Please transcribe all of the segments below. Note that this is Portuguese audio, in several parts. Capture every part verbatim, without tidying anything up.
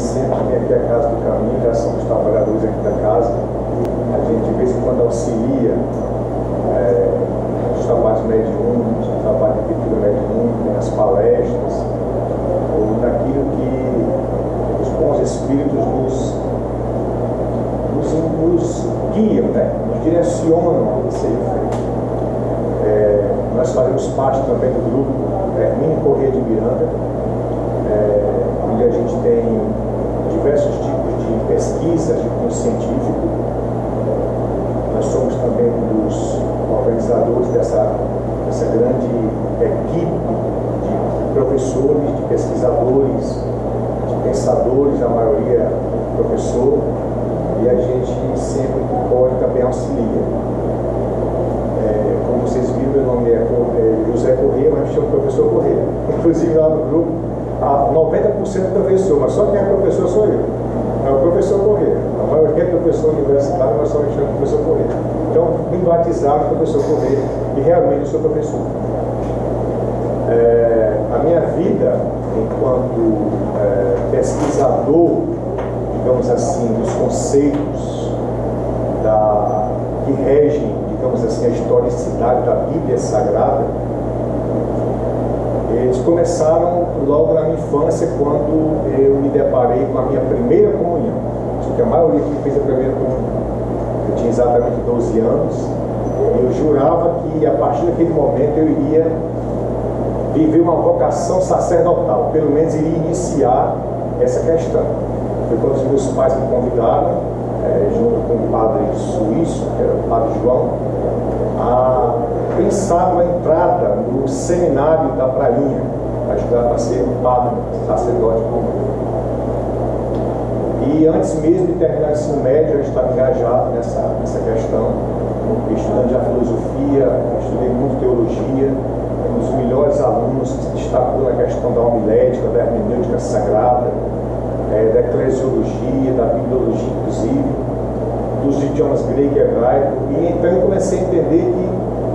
sempre vem aqui à Casa do Caminho, já somos trabalhadores aqui da casa. A gente de vez em quando auxilia é, nos trabalhos mediúnicos, no trabalho de leitura mediúnica, nas palestras, ou naquilo que os bons espíritos nos, nos, nos guiam, né? Nos direcionam a ser feito. É, nós fazemos parte também do grupo Hermínio Corrêa de Miranda, é, onde a gente tem diversos tipos de pesquisas de cunho científico. Nós somos também um dos organizadores dessa, dessa grande equipe de professores, de pesquisadores, de pensadores, a maioria professor, e a gente sempre que pode também auxilia. É, como vocês viram, meu nome é, é José Corrêa, mas me chamo professor Corrêa. Inclusive lá no grupo, a noventa por cento é professor, mas só quem é professor sou eu. É o professor Corrêa. A maioria é professor universitário, mas só me chamo professor Corrêa. Então, me batizaram professor Corrêa, e realmente eu sou professor. É, a minha vida, enquanto é, pesquisador, digamos assim, dos conceitos da, que regem, digamos assim, a historicidade da Bíblia Sagrada, eles começaram logo na minha infância, quando eu me deparei com a minha primeira comunhão. Acho que a maioria que fez a primeira comunhão. Eu tinha exatamente doze anos, e eu jurava que a partir daquele momento eu iria viver uma vocação sacerdotal, pelo menos iria iniciar essa questão. Foi quando os meus pais me convidaram, é, junto com o padre suíço, que era o padre João, a pensar na entrada no seminário da Prainha, para ajudar para ser um padre, sacerdote comum. E antes mesmo de terminar o ensino médio, eu estava engajado nessa, nessa questão, estudando já filosofia, estudei muito teologia, um dos melhores alunos que se destacou na questão da homilética, da hermenêutica sagrada, é, da eclesiologia, da bibliologia, inclusive, dos idiomas grego e hebraico. E então eu comecei a entender que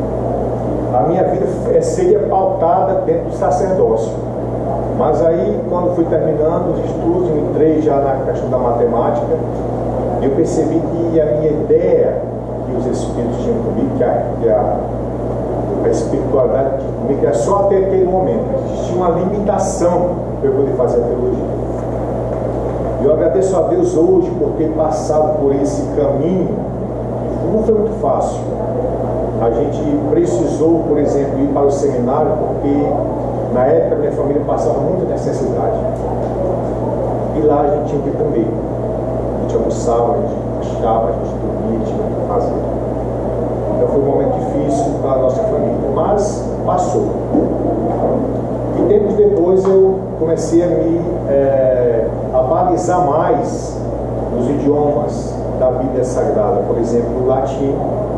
a minha vida seria pautada dentro do sacerdócio. Mas aí, quando fui terminando os estudos, eu entrei já na questão da matemática, eu percebi que a minha ideia que os espíritos tinham comigo, que a, que a, a espiritualidade tinha comigo, era só até aquele momento. Existia uma limitação para eu poder fazer a teologia. E eu agradeço a Deus hoje por ter passado por esse caminho, que não foi muito fácil. A gente precisou, por exemplo, ir para o seminário, porque na época minha família passava muita necessidade. E lá a gente tinha que comer. A gente almoçava, a gente achava, a gente dormia, tinha que fazer. Então foi um momento difícil para a nossa família, mas passou. E tempos depois eu comecei a me é, a balizar mais nos idiomas da Bíblia Sagrada. Por exemplo, o latim,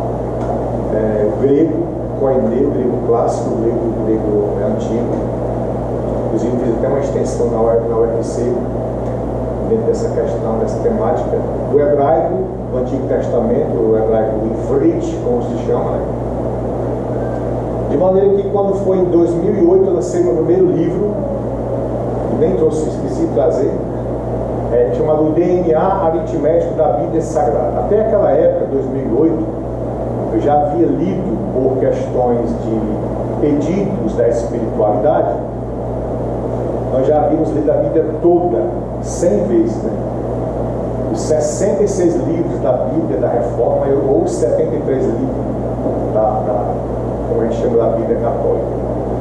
é, o grego, koiné, o grego clássico, o grego, o grego antigo. Inclusive fiz até uma extensão na U F C, dentro dessa questão, dessa temática. O hebraico, do Antigo Testamento, o hebraico Ivrit, como se chama, né? De maneira que quando foi em dois mil e oito eu lancei meu primeiro livro, nem trouxe, esqueci de trazer, é, chamado D N A Aritmético da Bíblia Sagrada. Até aquela época, dois mil e oito, eu já havia lido por questões de pedidos da espiritualidade, nós já havíamos lido a Bíblia toda, cem vezes, né? Os sessenta e seis livros da Bíblia da Reforma, ou os setenta e três livros da, da como a gente chama da Bíblia Católica.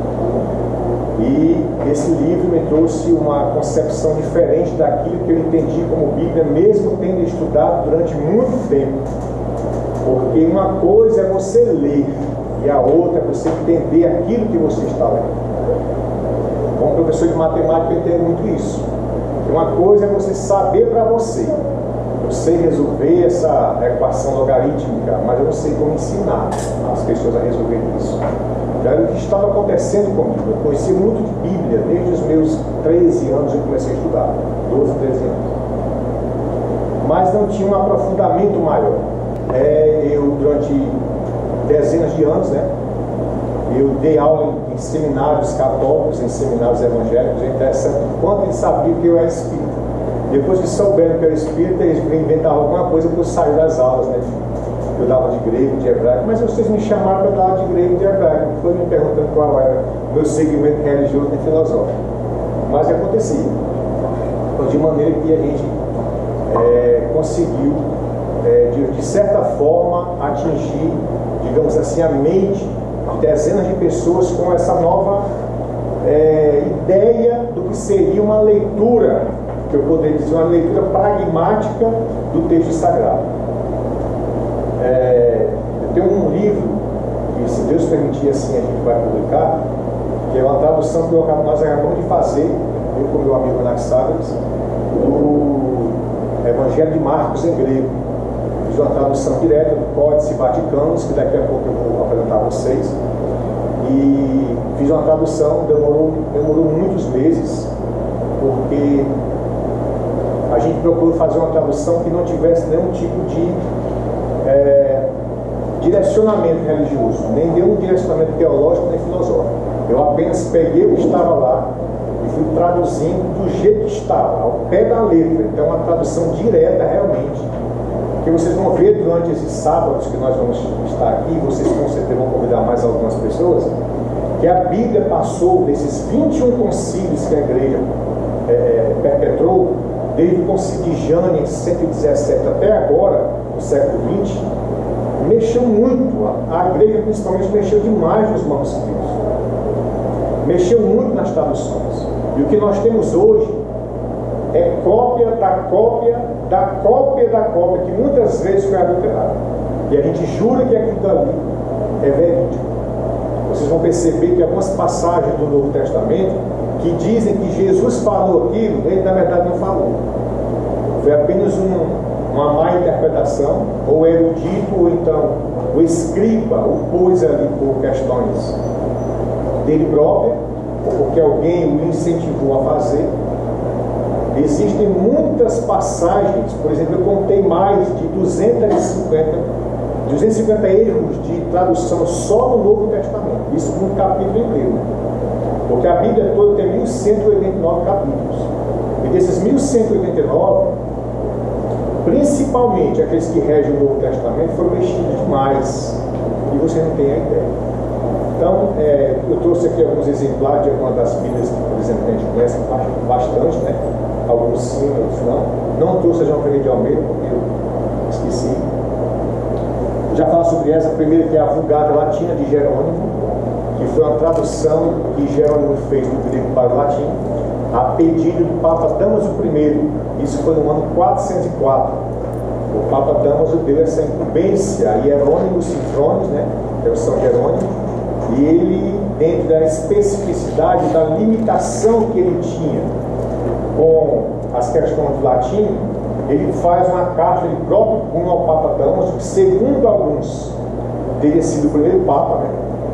E esse livro me trouxe uma concepção diferente daquilo que eu entendi como Bíblia, mesmo tendo estudado durante muito tempo. Porque uma coisa é você ler, e a outra é você entender aquilo que você está lendo. Como professor de matemática, eu entendo muito isso. Uma coisa é você saber para você. Eu sei resolver essa equação logarítmica, mas eu não sei como ensinar as pessoas a resolver isso. Já era o que estava acontecendo comigo. Eu conheci muito de Bíblia, desde os meus treze anos eu comecei a estudar. doze, treze anos. Mas não tinha um aprofundamento maior. É, eu, durante dezenas de anos, né, eu dei aula em, em seminários católicos, em seminários evangélicos. É interessante quanto eles sabiam que eu era espírita. Depois que souberam que eu era espírita, eles inventavam alguma coisa para eu sair das aulas, né? Eu dava de grego, de hebraico, mas vocês me chamaram para dar de grego e de hebraico, não foi me perguntando qual era o meu segmento religioso nem filosófico. Mas acontecia. Então, de maneira que a gente é, conseguiu, é, de, de certa forma, atingir, digamos assim, a mente de dezenas de pessoas com essa nova é, ideia do que seria uma leitura, que eu poderia dizer, uma leitura pragmática do texto sagrado. É, eu tenho um livro que, se Deus permitir assim, a gente vai publicar, que é uma tradução que nós acabamos de fazer, eu com meu amigo Anaxágoras, do Evangelho de Marcos em grego. Fiz uma tradução direta do Códice Vaticanos, que daqui a pouco eu vou apresentar a vocês. E fiz uma tradução, demorou, demorou muitos meses, porque a gente procurou fazer uma tradução que não tivesse nenhum tipo de é, direcionamento religioso, nem nenhum direcionamento teológico nem filosófico. Eu apenas peguei o que estava lá e fui traduzindo do jeito que estava, ao pé da letra. Então, uma tradução direta realmente, que vocês vão ver durante esses sábados que nós vamos estar aqui. Vocês com certeza vão convidar mais algumas pessoas, que a Bíblia passou desses vinte e um concílios que a igreja é, perpetrou, desde o concílio de Jânia em cento e dezessete até agora, no século vinte, mexeu muito. A igreja principalmente mexeu demais nos manuscritos, mexeu muito nas traduções. E o que nós temos hoje é cópia da cópia da cópia da cópia, que muitas vezes foi adulterada. E a gente jura que aquilo dali é verídico. Vocês vão perceber que algumas passagens do Novo Testamento que dizem que Jesus falou aquilo, ele na verdade não falou. Foi apenas um, uma má interpretação, ou erudito, ou então o escriba o pôs ali por questões dele próprio, ou porque alguém o incentivou a fazer. Existem muitas passagens, por exemplo, eu contei mais de duzentos e cinquenta erros de tradução só no Novo Testamento, isso num capítulo inteiro, porque a Bíblia toda tem mil cento e oitenta e nove capítulos, e desses mil cento e oitenta e nove, principalmente aqueles que regem o Novo Testamento, foram mexidos demais, e você não tem a ideia. Então, é, eu trouxe aqui alguns exemplares de algumas das Bíblias que, por exemplo, a gente conhece bastante, né? Alguns sim, outros não. Não trouxe a João Ferreira de Almeida, porque eu esqueci. Já falo sobre essa, a primeira, que é a Vulgata Latina de Jerônimo, que foi uma tradução que Jerônimo fez do grego para o latim, a pedido do Papa Damaso I. Isso foi no ano quatrocentos e quatro. O Papa Damaso deu essa incumbência a Hierônimo Sinfrones, né, que é o São Jerônimo, e ele, dentro da especificidade, da limitação que ele tinha com as questões do latim, ele faz uma carta de próprio punho ao Papa Damaso, que segundo alguns teria sido o primeiro Papa, né?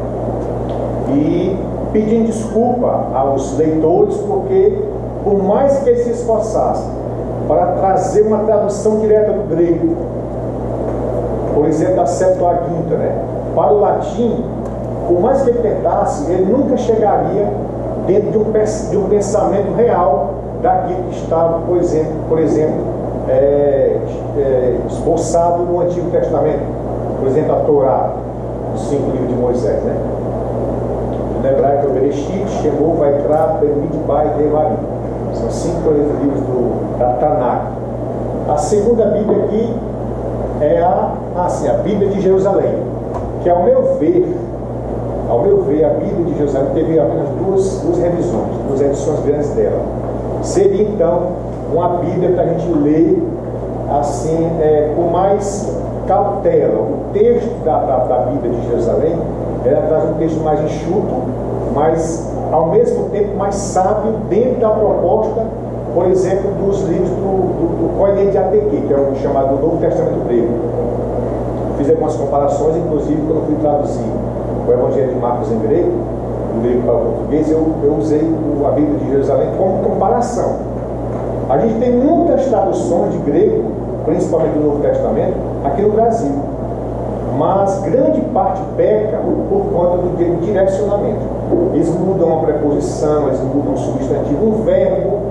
E pedindo desculpa aos leitores, porque por mais que ele se esforçasse para trazer uma tradução direta do grego, por exemplo, da Septuaginta, né, para o latim, por mais que ele tentasse, ele nunca chegaria dentro de um, de um pensamento real daquilo que estava, por exemplo, por exemplo é, é, esboçado no Antigo Testamento. Por exemplo, a Torá, os cinco livros de Moisés, né? No hebraico é o Bereshit, Shemot, Vaikra, Bemidbar e Devarim. São cinco livros do, da Tanakh. A segunda Bíblia aqui é a, assim, a Bíblia de Jerusalém, que, ao meu ver, ao meu ver, a Bíblia de Jerusalém teve apenas duas, duas revisões, duas edições grandes dela. Seria então uma Bíblia para a gente ler assim, é, com mais cautela. O texto da, da, da Bíblia de Jerusalém, ela traz um texto mais enxuto, mas ao mesmo tempo mais sábio dentro da proposta, por exemplo, dos livros do, do, do Koine de Ateque, que é o chamado Novo Testamento grego. Fiz algumas comparações, inclusive quando fui traduzir o Evangelho de Marcos em grego, do grego para o português, eu, eu usei a Bíblia de Jerusalém como comparação. A gente tem muitas traduções de grego, principalmente do Novo Testamento, aqui no Brasil, mas grande parte peca por conta do direcionamento. Eles mudam uma preposição, eles mudam um substantivo, um verbo,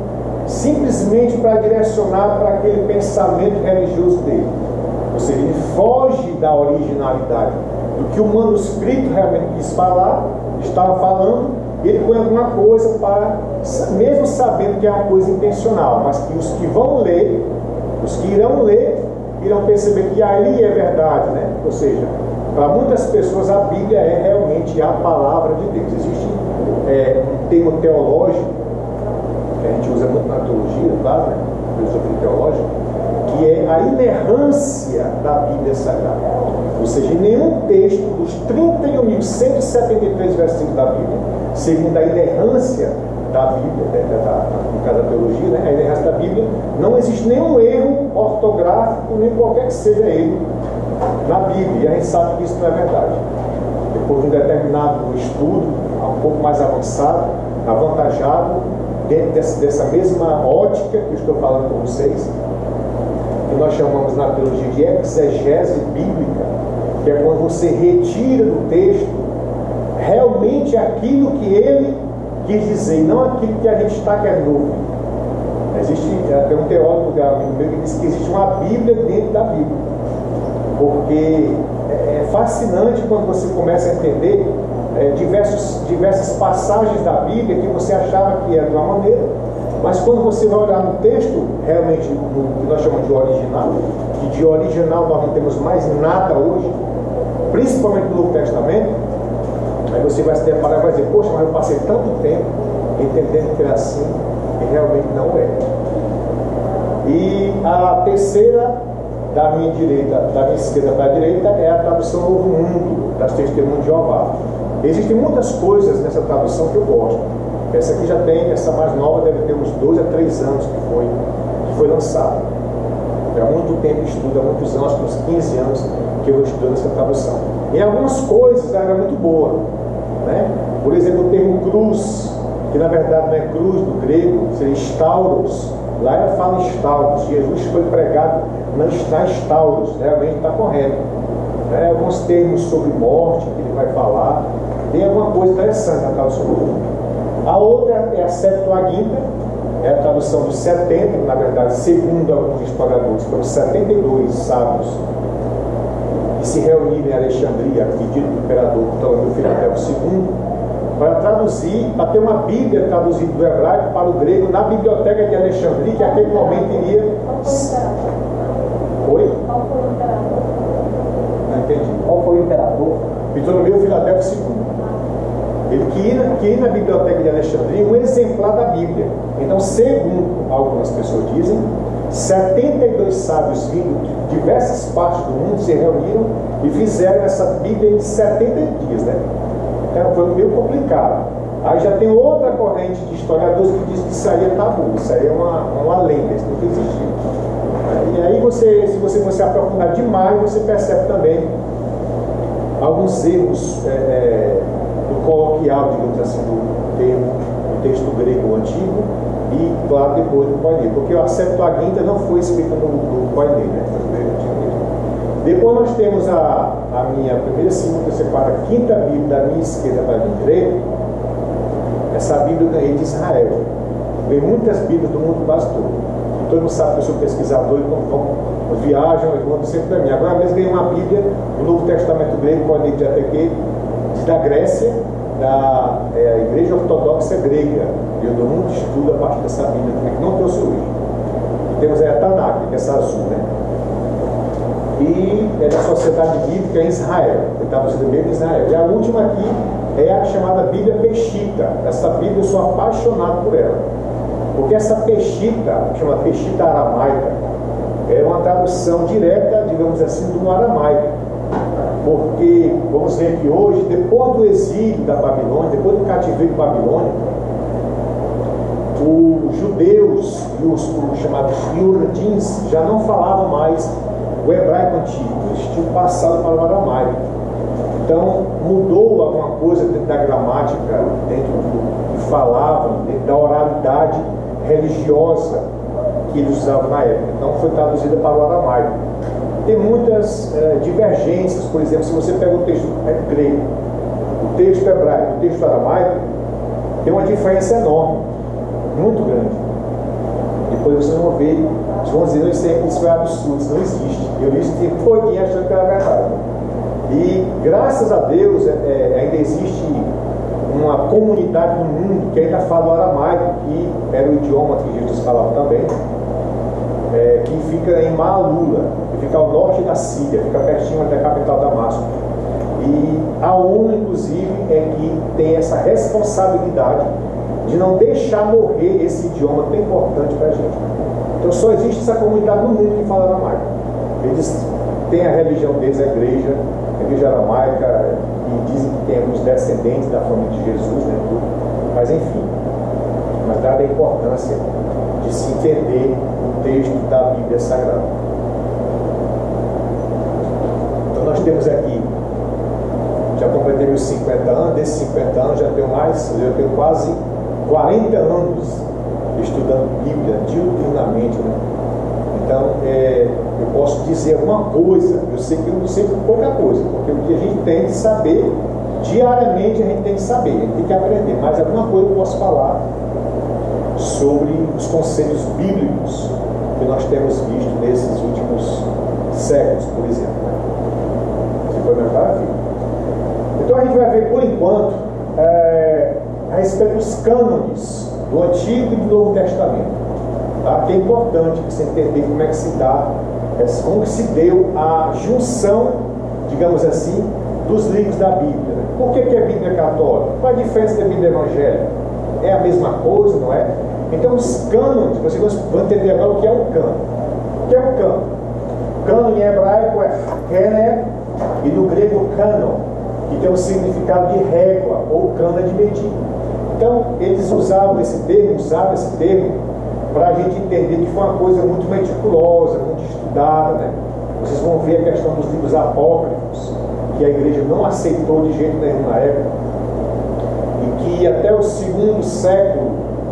simplesmente para direcionar para aquele pensamento religioso dele. Ou seja, ele foge da originalidade do que o manuscrito realmente quis falar, estava falando, ele põe alguma coisa para, mesmo sabendo que é uma coisa intencional, mas que os que vão ler, os que irão ler, irão perceber que ali é verdade, né? Ou seja, para muitas pessoas a Bíblia é realmente a palavra de Deus. Existe é, um termo teológico, que a gente usa muito na teologia, claro, né? Filosofia teológica, que é a inerrância da Bíblia Sagrada. Ou seja, em nenhum texto dos trinta e um mil cento e setenta e três versículos da Bíblia, segundo a inerrância da Bíblia, da, da, no caso da teologia, né, a inerrância da Bíblia, não existe nenhum erro ortográfico, nem qualquer que seja ele na Bíblia. E a gente sabe que isso não é verdade. Depois de um determinado estudo, um pouco mais avançado, avantajado, dentro dessa, dessa mesma ótica que eu estou falando com vocês, que nós chamamos na teologia de exegese bíblica, que é quando você retira do texto realmente aquilo que ele quis dizer, não aquilo que a gente está querendo ouvir. Existe até um teólogo meu que diz que existe uma Bíblia dentro da Bíblia, porque é fascinante quando você começa a entender é, diversos, diversas passagens da Bíblia que você achava que era de uma maneira, mas quando você vai olhar no texto, realmente no que nós chamamos de original, que de original nós não temos mais nada hoje, principalmente no Novo Testamento, aí você vai se deparar e vai dizer, poxa, mas eu passei tanto tempo entendendo que era assim, e realmente não é. E a terceira, da minha direita, da minha esquerda para a direita, é a tradução Novo Mundo, das Testemunhas de Jeová. Existem muitas coisas nessa tradução que eu gosto. Essa aqui já tem, essa mais nova deve ter uns dois a três anos que foi, que foi lançada. Há muito tempo estudo, há muitos anos, acho que uns quinze anos que eu estudo essa tradução. E algumas coisas ela era muito boa, né? Por exemplo, o termo cruz, que na verdade não é cruz do grego, seria stauros. Lá ela fala stauros. Jesus foi pregado na stauros, realmente está correto. Né? Alguns termos sobre morte que ele vai falar. Tem alguma coisa interessante na tradução. A outra é a Septuaginta, é a tradução dos setenta, na verdade, segundo alguns historiadores, foram setenta e dois sábios que se reuniram em Alexandria, a pedido do imperador Ptolomeu Filadelfo segundo, para traduzir, para ter uma Bíblia traduzida do hebraico para o grego na biblioteca de Alexandria, que naquele momento iria. Oi? Qual foi o imperador? Não entendi. Qual foi o imperador? Ptolomeu Filadelfo segundo. Ele queria, queria na biblioteca de Alexandria um exemplar da Bíblia. Então, segundo algumas pessoas dizem, setenta e dois sábios vindo de diversas partes do mundo se reuniram e fizeram essa Bíblia em setenta dias, né? Então foi meio complicado. Aí já tem outra corrente de historiadores que diz que isso aí é tabu, isso aí é uma, uma lenda, isso nunca existiu. E aí você, se você, você aprofundar demais, você percebe também alguns erros é, é, do coloquial, digamos assim, do termo, do texto grego antigo e, claro, depois do Koiné, porque a Septuaginta não foi escrita no, no Koiné, né? Depois nós temos a, a minha primeira, segunda, terceira, a quinta Bíblia da minha esquerda para a minha direita. Essa Bíblia eu ganhei de Israel. Vem muitas Bíblias do mundo quase todo. E todo mundo sabe que eu sou pesquisador, então vão, viajam, eles mandam sempre para mim. Agora mesmo ganhei uma Bíblia do Novo Testamento grego, Koiné de Ateque, da Grécia, da é, Igreja Ortodoxa Grega. Eu dou muito estudo a partir dessa Bíblia, que não trouxe hoje. E temos aí a Tanakh, que é essa azul, né? E é da Sociedade Bíblica em Israel, que está no meio de Israel. E a última aqui é a chamada Bíblia Peshita. Essa Bíblia eu sou apaixonado por ela, porque essa Peshita, que chama Peshita aramaica, é uma tradução direta, digamos assim, do aramaico. Porque, vamos ver que hoje, depois do exílio da Babilônia, depois do cativeiro babilônico, os judeus e os, os chamados iurdins já não falavam mais o hebraico antigo, eles tinham passado para o aramaico. Então mudou alguma coisa dentro da gramática, dentro do que falavam, dentro da oralidade religiosa que eles usavam na época. Então foi traduzida para o aramaico. Tem muitas eh, divergências, por exemplo, se você pega o texto grego, o texto hebraico, o texto aramaico, tem uma diferença enorme, muito grande. Depois vocês vão ver, vocês vão dizer, isso, é, isso é absurdo, isso não existe. Eu li isso o tempo todinho achando que era verdade. E graças a Deus é, ainda existe uma comunidade no mundo que ainda fala o aramaico, que era o idioma que Jesus falava também, é, que fica em Maalula, que fica ao norte da Síria, fica pertinho até a capital Damasco. E a ONU, inclusive, é que tem essa responsabilidade de não deixar morrer esse idioma tão importante para a gente. Então só existe essa comunidade no mundo que fala aramaico. Eles têm a religião deles, a igreja, a igreja aramaica, e dizem que tem alguns descendentes da família de Jesus, né, tudo. Mas enfim, mas dada a importância de se entender o texto da Bíblia Sagrada. Então nós temos aqui, já completei os cinquenta anos, desses cinquenta anos já tenho mais, eu tenho quase quarenta anos estudando Bíblia diuturnamente, né? Então é, eu posso dizer alguma coisa, eu sei que eu não sei pouca coisa, porque o que a gente tem que saber, diariamente a gente tem que saber, a gente tem que aprender, mas alguma coisa eu posso falar sobre os conceitos bíblicos que nós temos visto nesses últimos séculos, por exemplo. Você pode me ajudar, filho? Então a gente vai ver por enquanto é, a respeito dos cânones do Antigo e do Novo Testamento, tá? Que é importante você entender como é que se dá, como que se deu a junção, digamos assim, dos livros da Bíblia. Por que que é Bíblia católica? Qual a diferença da Bíblia evangélica? É a mesma coisa, não é? Então os cânones, vocês vão entender agora o que é o cânon. O que é o cânon? Cânon em hebraico é kener e no grego canon, que tem o significado de régua ou cana de medir. Então eles usavam esse termo, usavam esse termo para a gente entender que foi uma coisa muito meticulosa, muito estudada, né? Vocês vão ver a questão dos livros apócrifos, que a igreja não aceitou de jeito nenhum na época, e que até o segundo século,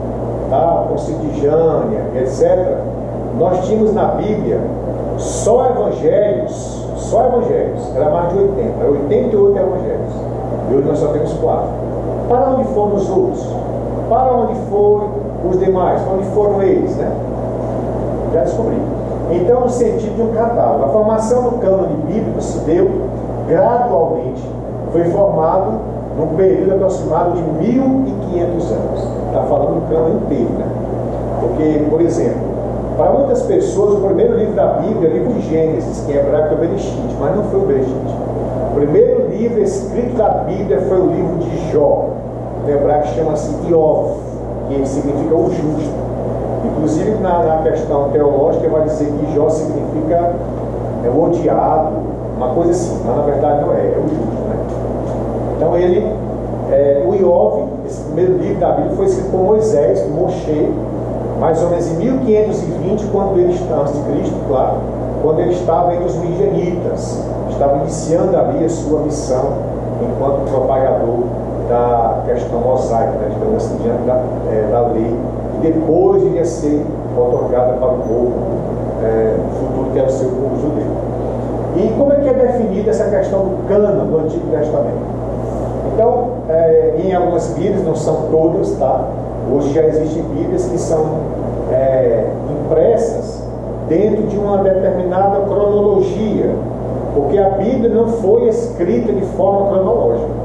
tá, com Sidijânia, etcétera, nós tínhamos na Bíblia só evangelhos, só evangelhos, era mais de oitenta, oitenta e oito evangelhos, e hoje nós só temos quatro. Para onde foram os outros? Para onde foram os demais? Para onde foram eles, né? Já descobri. Então, no sentido de um catálogo, a formação do cânone bíblico se deu gradualmente, foi formado num período aproximado de mil e quinhentos anos. Está falando do cânone inteiro, né? Porque, por exemplo, para muitas pessoas, o primeiro livro da Bíblia é o livro de Gênesis, que em hebraico é o Bereshit, mas não foi o Bereshit. O primeiro livro escrito da Bíblia foi o livro de Jó. Em hebraico chama-se Iov, que significa o justo. Inclusive, na, na questão teológica, vai dizer que Jó significa é, o odiado, uma coisa assim, mas na verdade não é, é o justo, né? Então, ele, é, o Iov, esse primeiro livro da Bíblia, foi escrito por Moisés, por Moshe, mais ou menos em mil quinhentos e vinte, quando ele estava, antes de Cristo, claro, quando ele estava entre os midianitas, estava iniciando ali a sua missão enquanto propagador da questão mosaica, né, digamos assim, diante da, é, da lei, e depois iria ser otorgada para o povo é, futuro, que era o seu povo judeu. E como é que é definida essa questão do cânon do Antigo Testamento? Então, é, em algumas Bíblias, não são todas, tá? Hoje já existem Bíblias que são é, impressas dentro de uma determinada cronologia, porque a Bíblia não foi escrita de forma cronológica.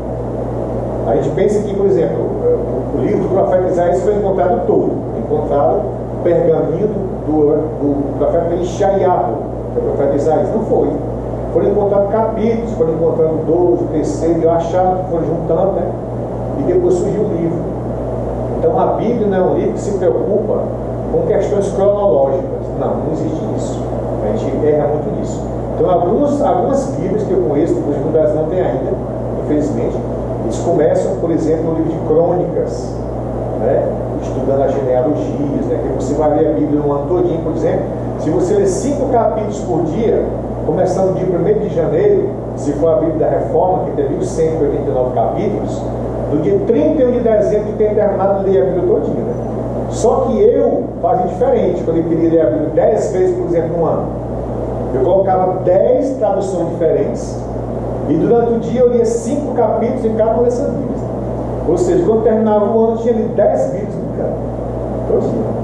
A gente pensa que, por exemplo, o livro do profeta Isaías foi encontrado todo, encontrado o pergaminho do, do profeta Ishayahu, que é o profeta Isaías. Não foi. Foram encontrados capítulos, foram encontrando doze, o terceiro, e acharam que foram juntando, né? E depois surgiu o livro. Então a Bíblia não é um livro que se preocupa com questões cronológicas. Não, não existe isso. A gente erra muito nisso. Então algumas, algumas Bíblias que eu conheço, inclusive no Brasil não tem ainda, infelizmente, eles começam, por exemplo, no livro de Crônicas, né? Estudando as genealogias, né? Que você vai ler a Bíblia no ano todinho, por exemplo. Se você ler cinco capítulos por dia, começando dia primeiro de janeiro, se for a Bíblia da Reforma, que teve cento e oitenta e nove capítulos, no dia trinta e um de dezembro tem terminado de ler a Bíblia todinha, né? Só que eu fazia diferente, quando eu queria ler a Bíblia dez vezes, por exemplo, no ano. Eu colocava dez traduções diferentes, e durante o dia eu lia cinco capítulos em cada uma dessas Bíblias. Ou seja, quando terminava o ano, eu tinha lido dez Bíblias no ano. Todinha.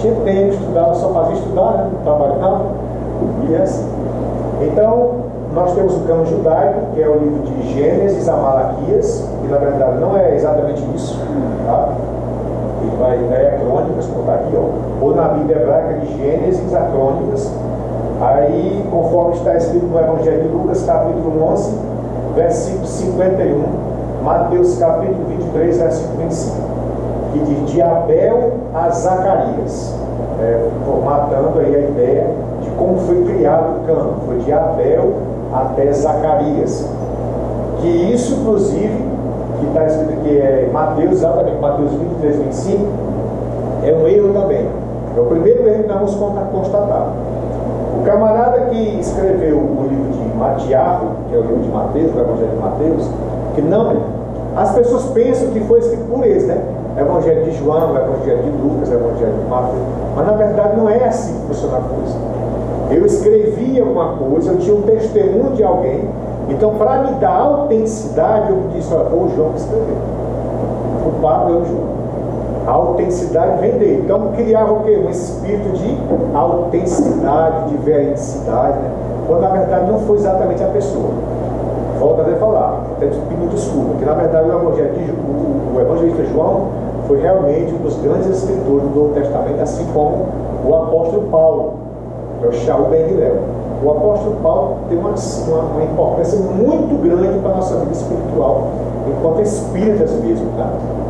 tinha tempo de estudar, ela só fazia estudar, né? Não trabalhava. E é assim. Então, nós temos o cânon judaico, que é o livro de Gênesis a Malaquias, que na verdade não é exatamente isso, tá? Ele vai, daí é crônicas, como está aqui, ó. Ou na Bíblia hebraica de Gênesis a crônicas. Aí, conforme está escrito no Evangelho de Lucas, capítulo onze, versículo cinquenta e um, Mateus capítulo vinte e três, versículo vinte e cinco, que diz de Abel a Zacarias, é, formatando aí a ideia de como foi criado o cânon. Foi de Abel até Zacarias, que isso, inclusive, que está escrito aqui é Mateus, exatamente Mateus vinte e três, vinte e cinco, é um erro também. É o primeiro erro que nós vamos constatar. O camarada que escreveu o livro de Matiarro, que é o livro de Mateus, o Evangelho de Mateus, que não, as pessoas pensam que foi escrito por eles, né? Evangelho de João, Evangelho de Lucas, Evangelho de Mateus, mas na verdade não é assim que funciona a coisa. Eu escrevi alguma coisa, eu tinha um testemunho de alguém, então para me dar autenticidade, eu disse, olha, foi o João que escreveu. O Pablo é o João. A autenticidade vem dele. Então criava o quê? Um espírito de autenticidade, de veridicidade, né? Quando na verdade não foi exatamente a pessoa. Volto até a falar, até pedir desculpa, porque na verdade o, evangelho de, o, o evangelista João foi realmente um dos grandes escritores do Novo Testamento, assim como o apóstolo Paulo, que é o Shaul Ben Hillel. O apóstolo Paulo tem uma, uma, uma importância muito grande para a nossa vida espiritual, enquanto espíritas mesmo, tá?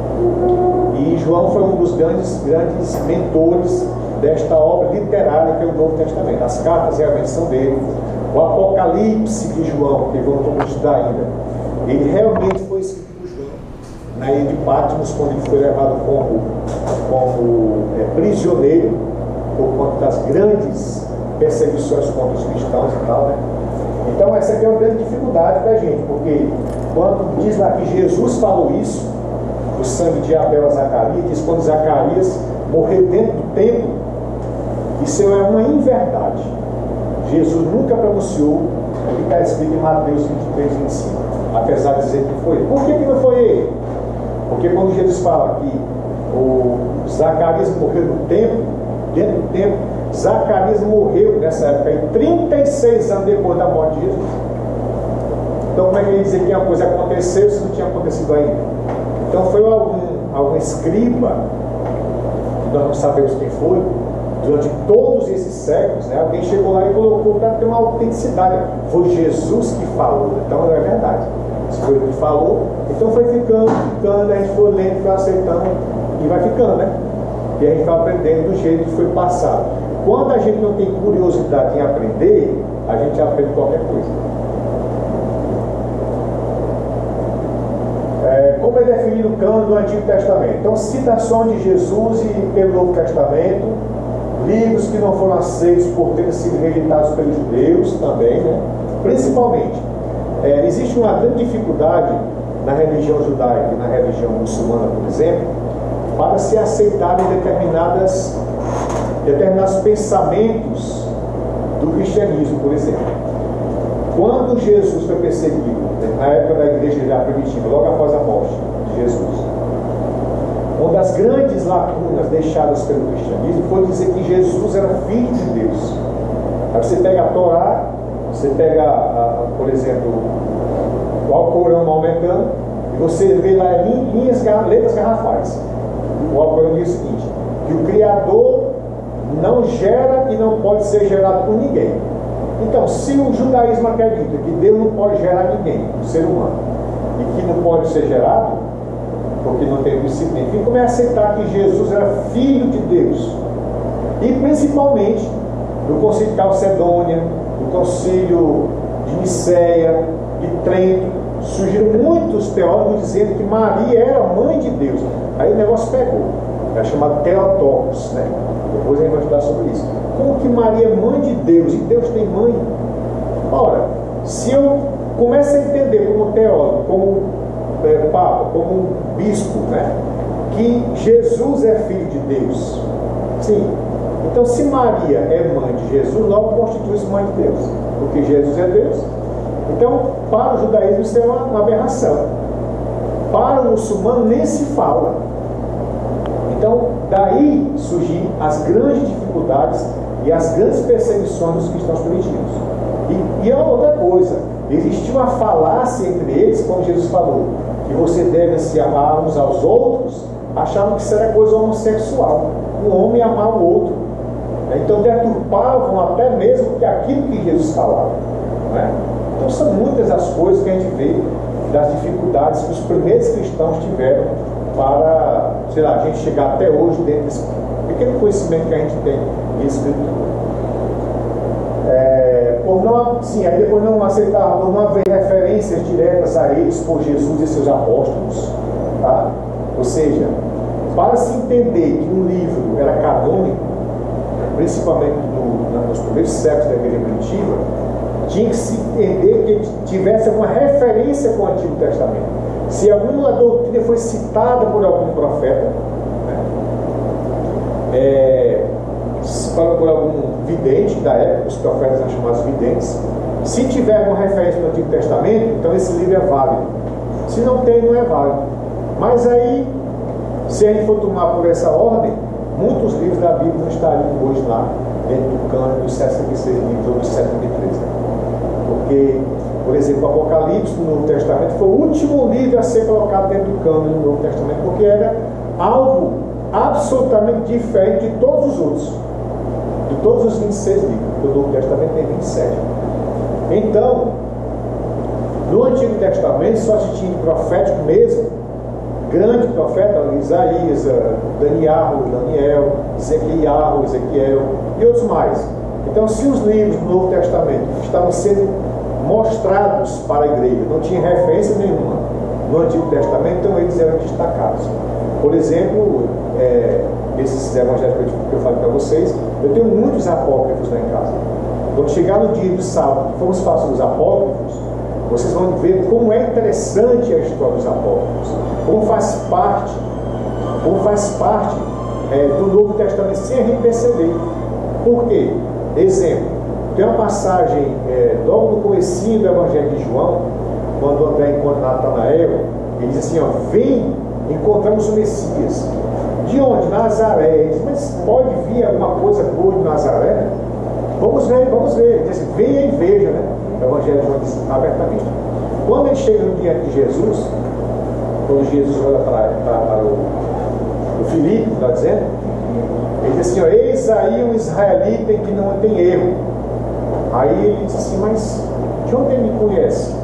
E João foi um dos grandes, grandes mentores desta obra literária que é o Novo Testamento. As cartas realmente são dele. O Apocalipse de João, que vamos estudar ainda, ele realmente foi escrito por João na ilha de Patmos, quando ele foi levado como, como é, prisioneiro por conta das grandes perseguições contra os cristãos e tal, né? Então essa aqui é uma grande dificuldade para a gente, porque quando diz lá que Jesus falou isso, o sangue de Abel a Zacarias, diz quando Zacarias morreu dentro do templo, isso é uma inverdade. Jesus nunca pronunciou o que está escrito em Mateus vinte e três, vinte e cinco, apesar de dizer que foi ele. Por que, que não foi ele? Porque quando Jesus fala que o Zacarias morreu no templo, dentro do templo, Zacarias morreu nessa época, em trinta e seis anos depois da morte de Jesus. Então como é que ele dizer que uma coisa aconteceu se não tinha acontecido ainda? Então foi algum, algum escriba, nós não sabemos quem foi, durante todos esses séculos, né, alguém chegou lá e colocou para ter uma autenticidade. Foi Jesus que falou, então não é verdade. Se foi ele que falou, então foi ficando, ficando, a gente foi lendo, foi aceitando e vai ficando, né? E a gente vai aprendendo do jeito que foi passado. Quando a gente não tem curiosidade em aprender, a gente aprende qualquer coisa. É, como é definido o cânon do Antigo Testamento? Então, citações de Jesus e pelo Novo Testamento, livros que não foram aceitos por terem sido rejeitados pelos judeus também, né? Principalmente, é, existe uma grande dificuldade na religião judaica e na religião muçulmana, por exemplo, para se aceitarem determinadas, determinados pensamentos do cristianismo, por exemplo. Quando Jesus foi perseguido, na época da igreja já primitiva, logo após a morte de Jesus, uma das grandes lacunas deixadas pelo cristianismo foi dizer que Jesus era filho de Deus. Aí você pega a Torá, você pega, a, a, por exemplo, o Alcorão maometano, e você vê lá em linhas, letras garrafais. O Alcorão diz o seguinte, que o Criador não gera e não pode ser gerado por ninguém. Então, se o judaísmo acredita que Deus não pode gerar ninguém, um ser humano, e que não pode ser gerado, porque não tem princípio nem fim, como é aceitar que Jesus era filho de Deus? E principalmente no concílio de Calcedônia, no concílio de Niceia, de Trento, surgiram muitos teólogos dizendo que Maria era mãe de Deus. Aí o negócio pegou, é chamado Theotokos, né? Depois a gente vai estudar sobre isso. Como que Maria é mãe de Deus? E Deus tem mãe? Ora, se eu começo a entender como teólogo, como é, papa, como bispo, né, que Jesus é filho de Deus, sim, então se Maria é mãe de Jesus, logo constitui-se mãe de Deus, porque Jesus é Deus. Então, para o judaísmo isso é uma, uma aberração. Para o muçulmano nem se fala. Então, daí surgir as grandes dificuldades e as grandes perseguições dos cristãos primitivos. E, e é outra coisa, existia uma falácia entre eles, quando Jesus falou que você deve se amar uns aos outros, achavam que isso era coisa homossexual, um homem amar o outro. Então deturpavam até mesmo que aquilo que Jesus falava. Não é? Então são muitas as coisas que a gente vê das dificuldades que os primeiros cristãos tiveram para, sei lá, a gente chegar até hoje dentro desse pequeno conhecimento que a gente tem em Escritura. É, por não, sim, aí depois não aceitar, por não haver referências diretas a eles por Jesus e seus apóstolos, tá? Ou seja, para se entender que um livro era canônico, principalmente no, nos primeiros séculos da igreja primitiva, tinha que se entender que tivesse alguma referência com o Antigo Testamento. Se alguma doutrina foi citada por algum profeta, né, é, por algum vidente da época, os profetas eram chamados videntes, se tiver uma referência no Antigo Testamento, então esse livro é válido. Se não tem, não é válido. Mas aí, se a gente for tomar por essa ordem, muitos livros da Bíblia não estariam hoje lá, dentro do cânone dos sessenta e seis livros ou dos setenta e três. Né? Porque, por exemplo, o Apocalipse no Novo Testamento foi o último livro a ser colocado dentro do cânone do Novo Testamento, porque era algo absolutamente diferente de todos os outros, de todos os vinte e seis livros, porque o Novo Testamento tem vinte e sete. Então, no Antigo Testamento só se tinha profético mesmo, grande profeta, Isaías, Daniel, Daniel, Ezequiel, Ezequiel e outros mais. Então, se os livros do Novo Testamento estavam sendo mostrados para a igreja, não tinha referência nenhuma no Antigo Testamento, então eles eram destacados. Por exemplo, é, esses evangelhos que eu falei para vocês, eu tenho muitos apócrifos lá em casa. Quando chegar no dia do sábado, vamos falar sobre os apócrifos, vocês vão ver como é interessante a história dos apócrifos, como faz parte, como faz parte é, do Novo Testamento sem a gente perceber. Por quê? Exemplo, tem uma passagem é, logo no comecinho do Evangelho de João, quando André encontra Natanael, ele diz assim, ó, vem, encontramos o Messias. De onde? Nazaré. Ele diz, mas pode vir alguma coisa boa de Nazaré? Vamos ver, vamos ver. Ele diz assim, venha e veja, né? O Evangelho de João diz abertamente. Quando ele chega diante de Jesus, quando Jesus olha para, para, para o, o Filipe, está dizendo, ele diz assim, ó, eis aí um israelita em que não tem erro. Aí ele diz assim, mas de onde ele me conhece?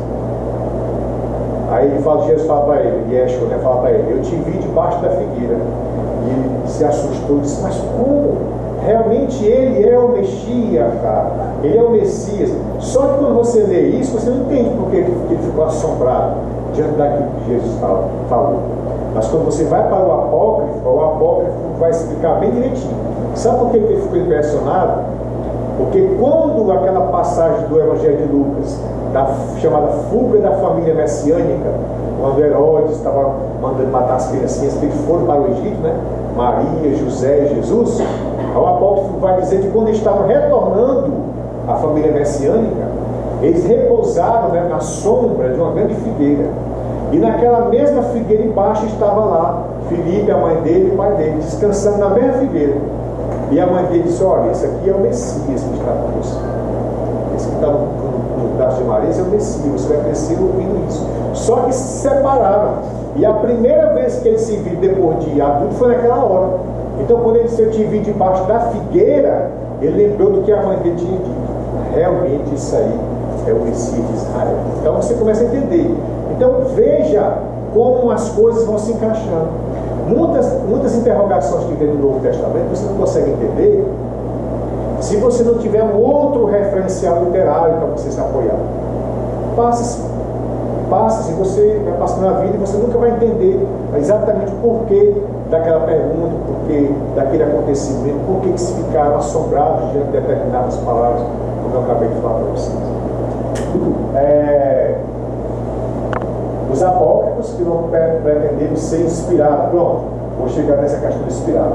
Aí ele fala, Jesus fala para ele, Yeshua, né, fala para ele, eu te vi debaixo da figueira. E ele se assustou, disse, mas como? Realmente ele é o Messias, cara. Ele é o Messias. Só que quando você lê isso, você não entende porque ele, ele ficou assombrado diante daquilo que Jesus falou. Mas quando você vai para o apócrifo, o apócrifo vai explicar bem direitinho. Sabe por que ele ficou impressionado? Porque quando aquela passagem do Evangelho de Lucas, da chamada fuga da família messiânica, quando Herodes estava mandando matar as criancinhas que eles foram para o Egito, né? Maria, José e Jesus, o apócrifo vai dizer que quando eles estavam retornando à família messiânica, eles repousaram, né, na sombra de uma grande figueira. E naquela mesma figueira embaixo estava lá Filipe, a mãe dele e o pai dele, descansando na mesma figueira. E a mãe dele disse, olha, esse aqui é o Messias que está com você. Esse que está no, no, no braço de Maria, esse é o Messias, você vai crescer ouvindo isso. Só que se separaram. E a primeira vez que ele se viu depois de adulto foi naquela hora. Então quando ele disse, eu te vi debaixo da figueira, ele lembrou do que a mãe dele tinha dito. Realmente isso aí é o Messias de Israel. Então você começa a entender. Então veja como as coisas vão se encaixando. Muitas, muitas interrogações que vem do Novo Testamento você não consegue entender se você não tiver um outro referencial literário para você se apoiar. Passa-se. Passa-se, você vai passando a vida e você nunca vai entender exatamente o porquê daquela pergunta, o porquê daquele acontecimento, por que se ficaram assombrados diante de determinadas palavras, como eu acabei de falar para vocês. É... Os apócrifos que não pretenderam ser inspirados. Pronto, vou chegar nessa questão de inspirado.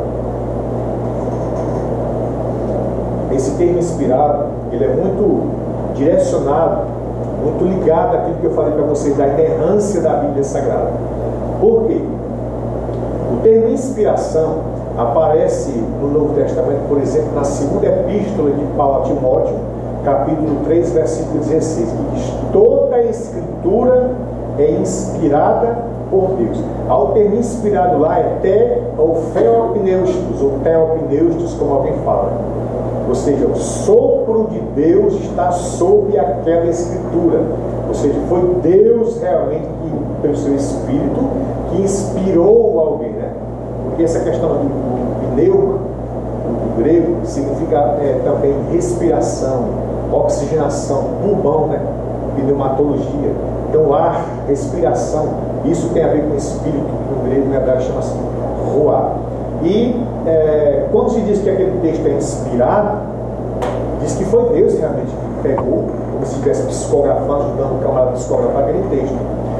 Esse termo inspirado, ele é muito direcionado, muito ligado àquilo que eu falei para vocês, da inerrância da Bíblia Sagrada. Por quê? O termo inspiração aparece no Novo Testamento, por exemplo, na segunda epístola de Paulo a Timóteo, capítulo três, versículo dezesseis, que diz: toda a escritura é inspirada por Deus. Ao termo inspirado lá é theopneustos, ou theopneustos, como alguém fala. Ou seja, o sopro de Deus está sobre aquela escritura. Ou seja, foi Deus realmente, que, pelo seu Espírito, que inspirou alguém, né? Porque essa questão do, do pneuma, do grego, significa é, também respiração, oxigenação, pulmão, né? Pneumatologia. Então, ar, respiração, isso tem a ver com espírito, que no grego, na verdade, chama-se roá. E é, quando se diz que aquele texto é inspirado, diz que foi Deus realmente que pegou, como se estivesse psicografando, ajudando o camarada a psicografar aquele texto.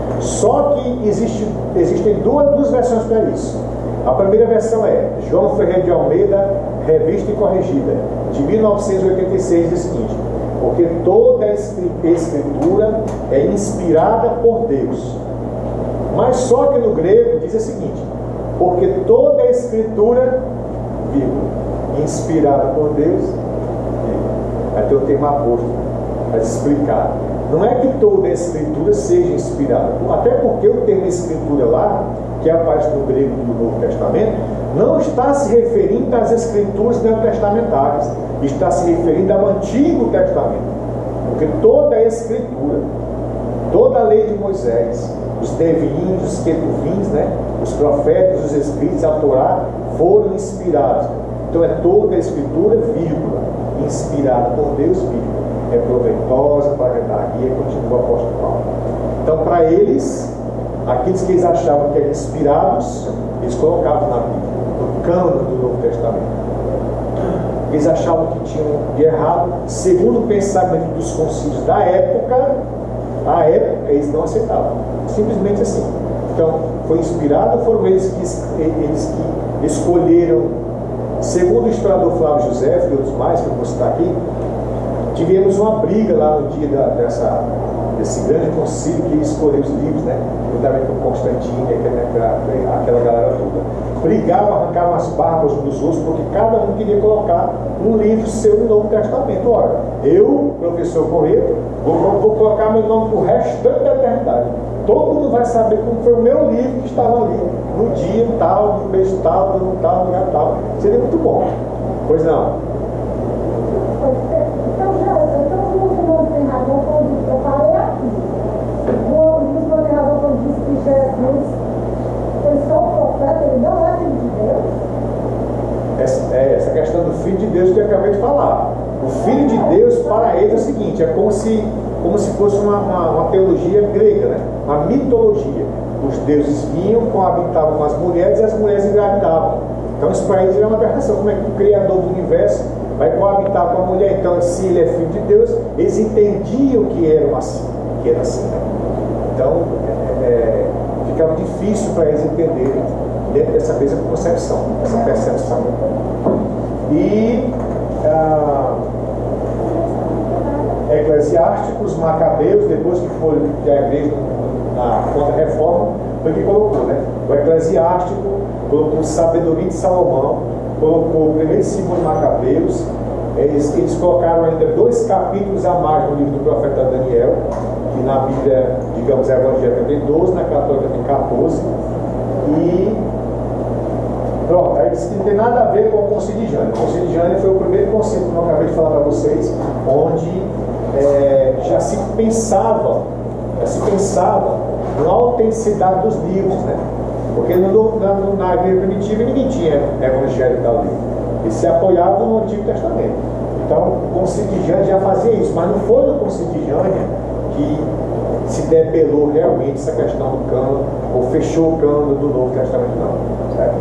Só que existe, existem duas, duas versões para isso. A primeira versão é João Ferreira de Almeida, revista e corrigida, de mil novecentos e oitenta e seis, diz o seguinte: porque toda a escritura é inspirada por Deus. Mas só que no grego diz o seguinte: porque toda a escritura, vírgula, inspirada por Deus, vírgula. Aí tem o termo aposto para explicar. Não é que toda a escritura seja inspirada, até porque o termo escritura lá, que aparece no grego do Novo Testamento, não está se referindo às escrituras neotestamentárias, está se referindo ao Antigo Testamento. Porque toda a escritura, toda a lei de Moisés, os Deviim, os Ketuvins, né, os profetas, os escritos, a Torá, foram inspirados. Então é toda a escritura, vírgula, inspirada por Deus, vírgula, é proveitosa para a guia, continua o apóstolo Paulo. Então, para eles, aqueles que eles achavam que eram inspirados, eles colocavam na Bíblia, no cânone do Novo Testamento. Eles achavam que tinham de errado, segundo o pensamento dos concílios da época, a época eles não aceitavam. Simplesmente assim. Então, foi inspirado, foram eles que, eles que escolheram, segundo o historiador Flávio José e outros mais, que eu vou citar aqui, tivemos uma briga lá no dia da, dessa, desse grande concílio que escolheu os livros, né? Juntamente com Constantino e aquela, aquela galera toda. Brigavam, arrancavam as barbas uns dos outros, porque cada um queria colocar um livro seu no Novo Testamento. Ora, eu, professor Correia, vou, vou colocar meu nome pro restante da eternidade. Todo mundo vai saber como foi o meu livro que estava ali, no dia tal, no mês tal, no ano tal, no lugar tal. Seria muito bom. Pois não? Então, já, então o irmão tem razão quando eu falei aqui. O irmão tem razão quando disse que Jesus, ele só um profeta, ele não é filho de Deus. Essa, é, essa questão do Filho de Deus que eu acabei de falar. O Filho de Deus, para eles, é o seguinte: é como se, como se fosse uma, uma, uma teologia grega, né? Uma mitologia. Os deuses vinham, coabitavam com as mulheres e as mulheres engravidavam. Então, isso para eles é uma aberração. Como é que o Criador do universo vai coabitar com a mulher? Então, se ele é filho de Deus, eles entendiam que era assim, que era assim, né? Então, é, é, ficava difícil para eles entenderem dentro dessa mesma concepção, essa percepção. E ah, Eclesiásticos, Macabeus, depois que foi que a igreja na Contra-Reforma, foi que colocou, né? O Eclesiástico colocou Sabedoria de Salomão, colocou o primeiro e segundo Macabeus. Eles, eles colocaram ainda dois capítulos a mais no livro do profeta Daniel, que na Bíblia, digamos, é evangélica tem doze, na católica tem quatorze. E pronto, aí disse que não tem nada a ver com o Concílio de Jânia. O Concílio de Jânia foi o primeiro concílio que eu acabei de falar para vocês, onde é, já se pensava, já se pensava na autenticidade dos livros, né? Porque no, na, na igreja primitiva ninguém tinha evangélico ali. Eles se apoiavam no Antigo Testamento. Então o Concílio de Jânia já fazia isso, mas não foi no Concílio de Jânia que se debelou realmente essa questão do cânone, ou fechou o cânone do Novo Testamento, não. Certo?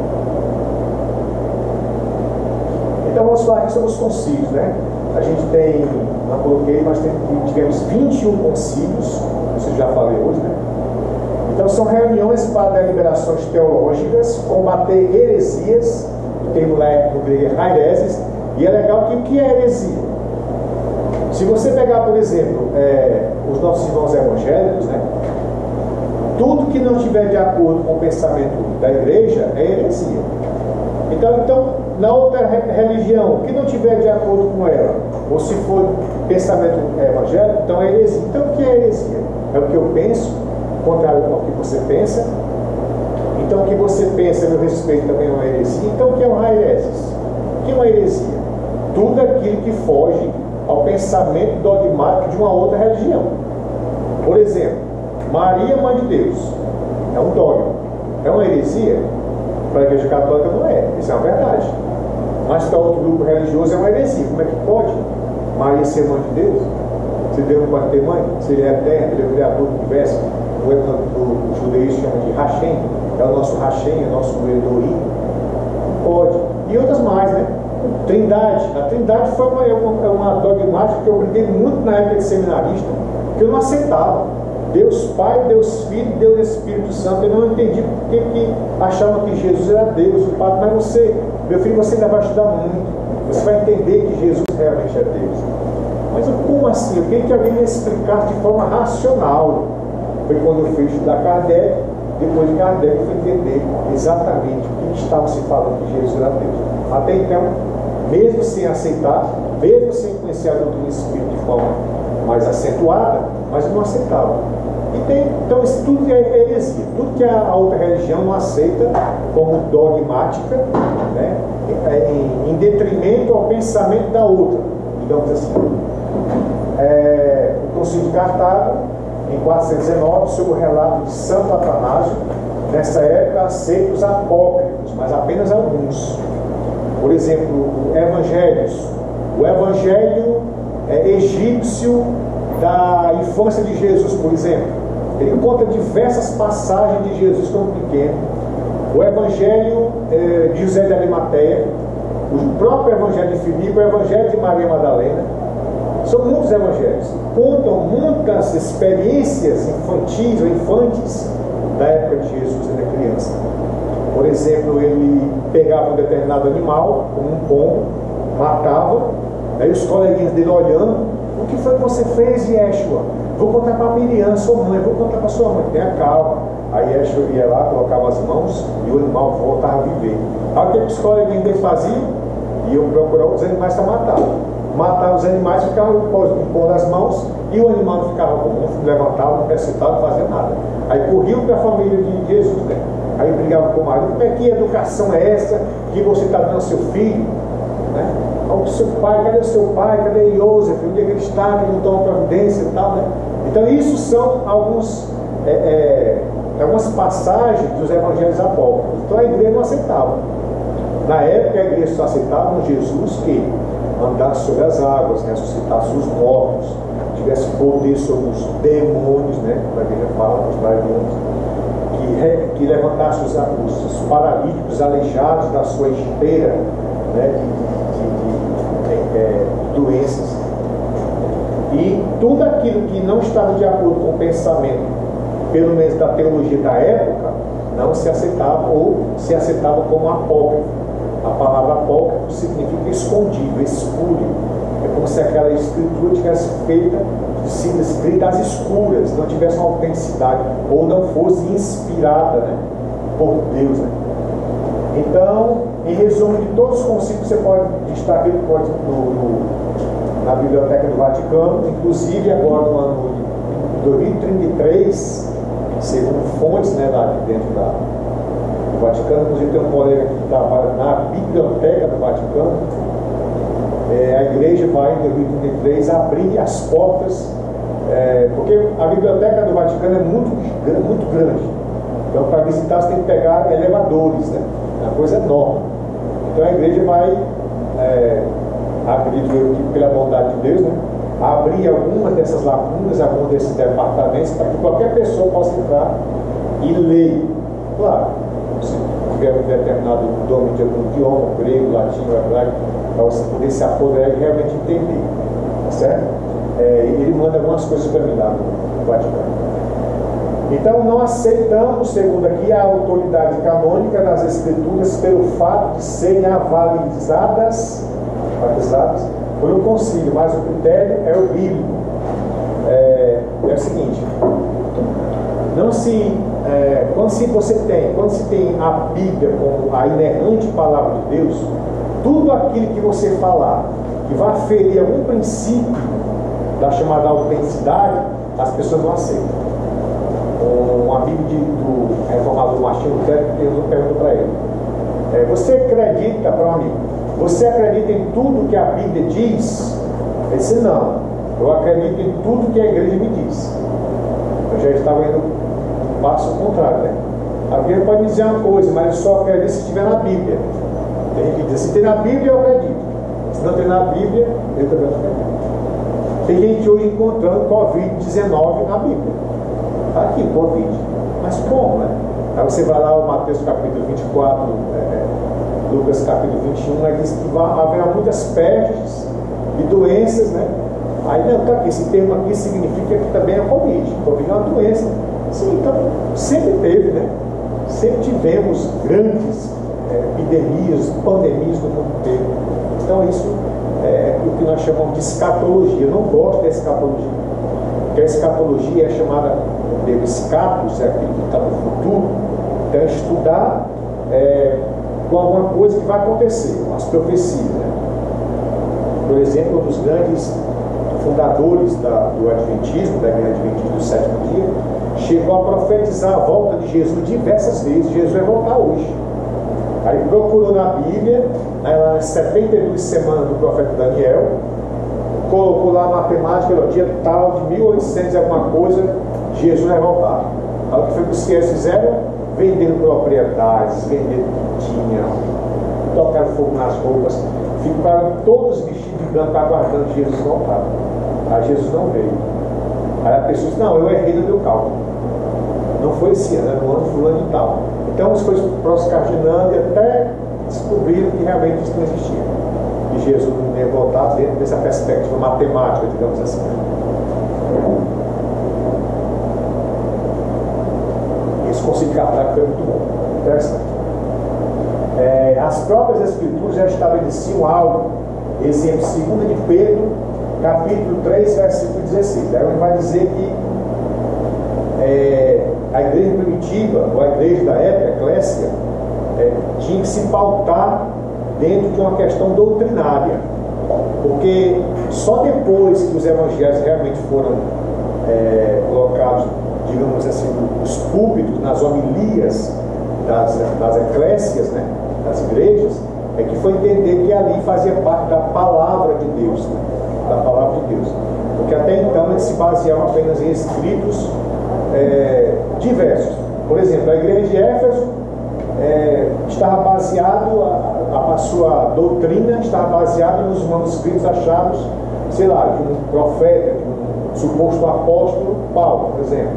Então vamos falar aqui sobre os concílios, né? A gente tem, não coloquei, mas tem, tivemos vinte e um concílios, isso já falei hoje, né? Então são reuniões para deliberações teológicas, combater heresias, o termo lá é no grego é hereses, e é legal que o que é heresia? Se você pegar, por exemplo, é, os nossos irmãos evangélicos, né? Tudo que não estiver de acordo com o pensamento da igreja é heresia. Então, então, na outra religião, o que não tiver de acordo com ela, ou se for pensamento evangélico, então é heresia. Então, o que é heresia? É o que eu penso, contrário ao que você pensa. Então, o que você pensa a meu respeito também é uma heresia. Então, o que é uma heresia? O que é uma heresia? Tudo aquilo que foge ao pensamento dogmático de uma outra religião. Por exemplo, Maria, Mãe de Deus, é um dogma. É uma heresia? Para a Igreja Católica não é, isso é uma verdade. Mas para outro grupo religioso é uma heresia. Como é que pode Maria ser Mãe de Deus? Se Deus não pode ter mãe, se Ele é eterno, Ele é o Criador do universo, o do judaísmo chama de Hashem, é o nosso Hashem, é o nosso Elohim. Não pode. E outras mais, né? Trindade. A Trindade foi uma, uma, uma dogmática que eu briguei muito na época de seminarista, que eu não aceitava. Deus Pai, Deus Filho, Deus Espírito Santo. Eu não entendi porque que achavam que Jesus era Deus, o Pai. Mas você, meu filho, você ainda vai estudar muito. Você vai entender que Jesus realmente é Deus. Mas como assim? Eu queria que alguém me explicasse de forma racional. Foi quando eu fui estudar Kardec. Depois de Kardec eu fui entender exatamente o que estava se falando que Jesus era Deus. Até então, mesmo sem aceitar, mesmo sem conhecer a doutrina espírita de forma mais acentuada, mas eu não aceitava. E tem, então isso tudo é heresia, tudo que a outra religião não aceita como dogmática, né, em, em detrimento ao pensamento da outra, digamos assim. É, o Concílio de Cartago, em quatrocentos e dezenove, sob o relato de Santo Atanásio, nessa época aceita os apócrifos, mas apenas alguns. Por exemplo, evangelhos. O evangelho é, egípcio da infância de Jesus, por exemplo. Ele conta diversas passagens de Jesus quando pequeno. O evangelho é, de José de Arimateia, o próprio evangelho de Filipe, o evangelho de Maria Madalena. São muitos evangelhos. Contam muitas experiências infantis ou infantes da época de Jesus, ainda criança. Por exemplo, ele pegava um determinado animal, como um pombo, matava, aí os coleguinhas dele olhando: o que foi que você fez, Yeshua? Vou contar para a Miriam, sua mãe, vou contar para sua mãe. Tenha calma. Aí Yeshua ia lá, colocava as mãos e o animal voltava a viver. Aí o que os coleguinhas dele faziam? Iam procurar os animais para matar. Matava os animais, ficavam impondo as mãos e o animal não ficava comum, levantava, não ressuscitava, não fazia nada. Aí corriam para a família de Jesus, né? Aí brigava com o marido: como é que educação é essa que você está dando ao seu filho? Né? O seu pai, cadê o seu pai? Cadê Joseph? Onde é que ele está? Que ele não toma providência e tal, né? Então isso são alguns, é, é, algumas passagens dos evangelhos apócrifos. Então a igreja não aceitava. Na época a igreja só aceitava um Jesus que andasse sobre as águas, ressuscitasse os mortos, tivesse poder sobre os demônios, né? Como a igreja fala, os demônios, que, que levantasse os, os, os paralíticos aleijados da sua esteira, né? de, de, de, de, é, de doenças. E tudo aquilo que não estava de acordo com o pensamento, pelo menos da teologia da época, não se aceitava ou se aceitava como apócrifo. A palavra apócrifo significa escondido, espúrio. É como se aquela escritura tivesse feita, sido escrita às escuras, não tivesse uma autenticidade, ou não fosse inspirada, né, por Deus. Né? Então, em resumo de todos os concílios, você pode destacar ele pode, no, no, na Biblioteca do Vaticano, inclusive agora no ano de dois mil e trinta e três, segundo fontes, né, lá de dentro da do Vaticano. Inclusive tem um colega que trabalha na Biblioteca do Vaticano. É, a igreja vai em dois mil e trinta e três abrir as portas, é, porque a Biblioteca do Vaticano é muito, muito grande. Então, para visitar, você tem que pegar elevadores, né? É uma coisa enorme. Então, a igreja vai, é, acredito eu que pela bondade de Deus, né, abrir algumas dessas lacunas, alguns desses departamentos, para que qualquer pessoa possa entrar e ler. Claro, se tiver um determinado domínio de algum idioma, grego, latino, hebraico, para você poder se apoderar e realmente entender, certo? É, ele manda algumas coisas para mim lá no Vaticano. Então, não aceitamos, segundo aqui, a autoridade canônica das Escrituras pelo fato de serem avalizadas, avalizadas por um concílio, mas o critério é o bíblico. É, é o seguinte: não se é, quando se você tem, quando se tem a Bíblia como a inerrante palavra de Deus, tudo aquilo que você falar que vai ferir algum princípio da chamada autenticidade, as pessoas não aceitam. Um amigo de, do reformador Martinho Lutero, eu pergunto para ele: é, você acredita, para um amigo, você acredita em tudo que a Bíblia diz? Ele disse: não, eu acredito em tudo que a igreja me diz. Eu já estava indo um passo contrário, né? A Bíblia pode me dizer uma coisa, mas eu só acredito se estiver na Bíblia. Tem gente que diz: se tem na Bíblia, eu acredito. Se não tem na Bíblia, eu também não acredito. Tem gente hoje encontrando covid dezenove na Bíblia. Está aqui, Covid. Mas como, né? Aí você vai lá, o Mateus capítulo vinte e quatro, é, Lucas capítulo vinte e um, aí diz que vai haver muitas pestes e doenças, né? Aí não, tá aqui, esse termo aqui significa que também é Covid. Covid é uma doença. Sim, então sempre teve, né? Sempre tivemos grandes é, epidemias, pandemias no mundo inteiro. Então isso é o que nós chamamos de escatologia. Eu não gosto da escatologia. Porque a escatologia é chamada de escatos, é aquilo que está no futuro. Então é estudar é, com alguma coisa que vai acontecer, as profecias, né? Por exemplo, um dos grandes fundadores da, do Adventismo, da Igreja Adventista do sétimo dia, chegou a profetizar a volta de Jesus diversas vezes. Jesus vai voltar hoje. Aí procurou na Bíblia, nas setenta e duas semanas do profeta Daniel, colocou lá a matemática, no dia tal de mil e oitocentos e alguma coisa, Jesus vai voltar. Aí o que foi que os fiéis fizeram? Venderam propriedades, venderam o que tinham, tocaram fogo nas roupas, ficaram todos vestidos de branco aguardando Jesus voltar. Aí Jesus não veio. Aí a pessoa disse: não, eu errei no meu cálculo. Não foi esse ano, era no ano fulano e tal. Então as coisas proscardinando e até descobriram que realmente isso não existia. E Jesus não ia voltar dentro dessa perspectiva matemática, digamos assim. Esse conceito cardápio foi muito bom, interessante. É, as próprias Escrituras já estabeleciam algo. Exemplo, segunda de Pedro, capítulo três, versículo dezesseis. Aí ele vai dizer que é, a igreja primitiva, ou a igreja da época, a eclésia, é, tinha que se pautar dentro de uma questão doutrinária, porque só depois que os evangelhos realmente foram é, colocados, digamos assim, nos púlpitos, nas homilias das, das eclésias, né, das igrejas, é que foi entender que ali fazia parte da palavra de Deus, né, da palavra de Deus, porque até então eles se baseavam apenas em escritos é, diversos. Por exemplo, a igreja de Éfeso é, estava baseado a, a, a sua doutrina estava baseada nos manuscritos achados, sei lá, de um profeta, de um suposto apóstolo Paulo, por exemplo.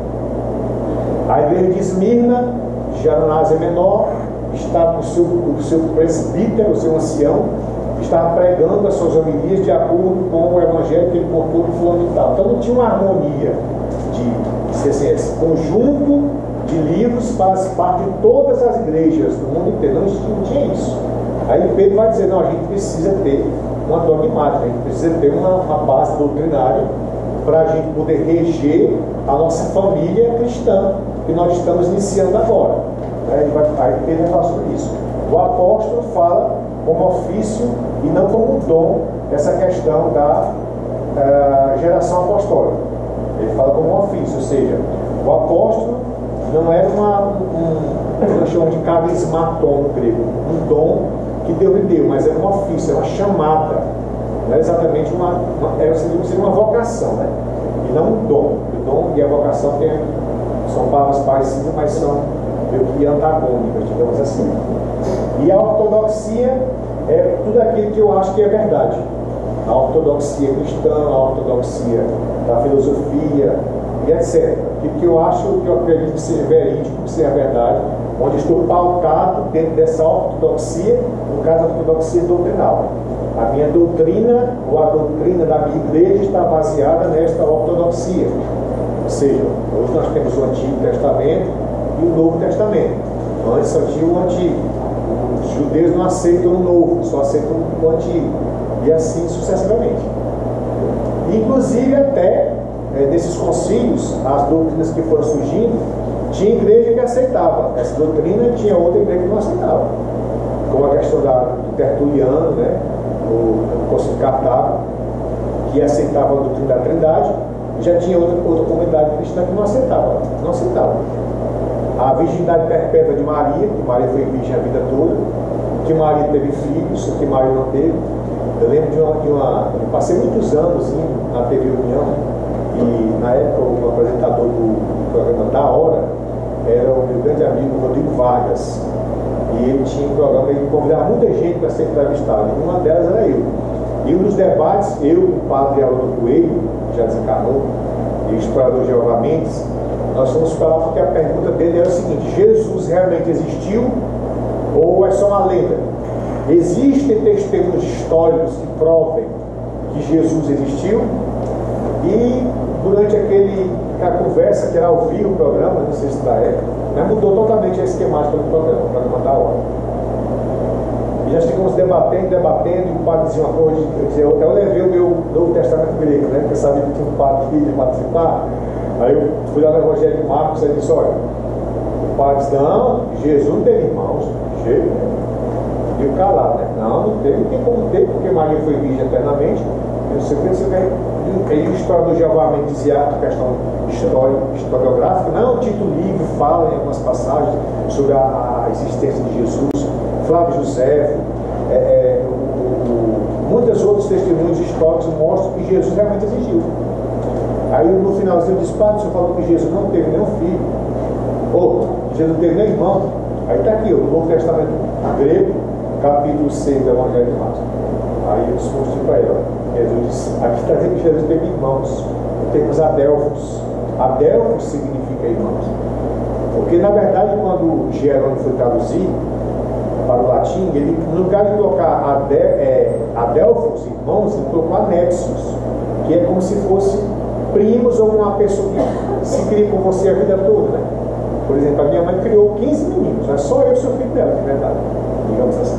A igreja de Esmirna, já na Ásia Menor, estava o seu, o seu presbítero, o seu ancião, estava pregando as suas homilias de acordo com o evangelho que ele contou no fulano e tal. Então não tinha uma harmonia de, de assim, esse conjunto de livros faz parte de todas as igrejas do mundo inteiro. Não, não tinha isso. Aí Pedro vai dizer: não, a gente precisa ter uma dogmática, a gente precisa ter uma, uma base doutrinária para a gente poder reger a nossa família cristã que nós estamos iniciando agora. Aí, vai, aí Pedro vai falar sobre isso. O apóstolo fala como ofício e não como dom essa questão da uh, geração apostólica. Ele fala como ofício, ou seja, o apóstolo não era uma, um, nós chamamos de carismaton no grego, um dom que Deus lhe deu, mas era um ofício, era uma chamada, não é exatamente uma, uma, era, seria uma vocação, né? E não um dom. O dom e a vocação tem, são palavras parecidas, mas são meio que antagônicas, digamos assim. E a ortodoxia é tudo aquilo que eu acho que é verdade. A ortodoxia cristã, a ortodoxia da filosofia e etcétera. Aquilo que eu acho, que eu acredito que seja verídico, que seja verdade, onde estou pautado dentro dessa ortodoxia, no caso a ortodoxia doutrinal. A minha doutrina, ou a doutrina da minha igreja, está baseada nesta ortodoxia. Ou seja, hoje nós temos o Antigo Testamento e o Novo Testamento. Antes só tinha o Antigo. Os judeus não aceitam o Novo, só aceitam o Antigo. E assim sucessivamente. Inclusive até é, nesses concílios, as doutrinas que foram surgindo Tinha igreja que aceitava essa doutrina, tinha outra igreja que não aceitava. Como a questão da, do Tertuliano, né? o Concílio de Cartago, que aceitava a doutrina da Trindade, e já tinha outra, outra comunidade cristã que não aceitava, não aceitava. A virgindade perpétua de Maria, que Maria foi virgem a vida toda, que Maria teve filhos, que Maria não teve. Eu lembro de uma, de uma eu passei muitos anos indo na T V União, e na época o apresentador do programa Da Hora era o meu grande amigo Rodrigo Vargas, e ele tinha um programa, ele convidava muita gente para ser entrevistado, e uma delas era eu. E um dos debates, eu, o padre Aldo Coelho, que já desencarnou, e o explorador Jeová Mendes, nós fomos para lá porque a pergunta dele era o seguinte: Jesus realmente existiu ou é só uma lenda? Existem testemunhos históricos que provem que Jesus existiu? E durante aquele, aquela conversa, que era ao vivo o programa, não sei se da época, mas mudou totalmente a esquemática do programa, o programa da hora. E nós ficamos debatendo, debatendo, e o padre dizia uma coisa, eu, dizia, eu, eu levei o meu Novo Testamento grego, né, porque eu sabia que tinha um padre que ia participar. Aí eu fui lá no Evangelho de Marcos e disse: olha, o padre disse: não, Jesus não teve irmãos, jeito, né? E o calado, né? Não, não teve, não tem como ter, porque Maria foi virgem eternamente. Eu não sei o que, não sei o que. Aí o historiador Jeová Mendes dizia a questão histórica, historiográfica. Não, Tito Livre fala em algumas passagens sobre a, a existência de Jesus. Flávio José, é, é, o, o, muitos outros testemunhos históricos mostram que Jesus realmente existiu. Aí no finalzinho disse: padre, o senhor falou que Jesus não teve nenhum filho, ou Jesus não teve nem irmão. Aí está aqui, o Novo Testamento grego, capítulo seis do Evangelho de Marcos. Aí eu respondi para ele: ó, Jesus disse, aqui está dizendo que Jesus teve irmãos, temos adelfos. Adelfos significa irmãos, porque na verdade quando Jerônimo foi traduzir para o latim, ele, no lugar de colocar adel, é, adelfos, irmãos, ele colocou anéxios, que é como se fosse primos ou uma pessoa que se cria com você a vida toda, né? Por exemplo, a minha mãe criou quinze meninos, não é só eu que sou filho dela, de verdade, digamos assim.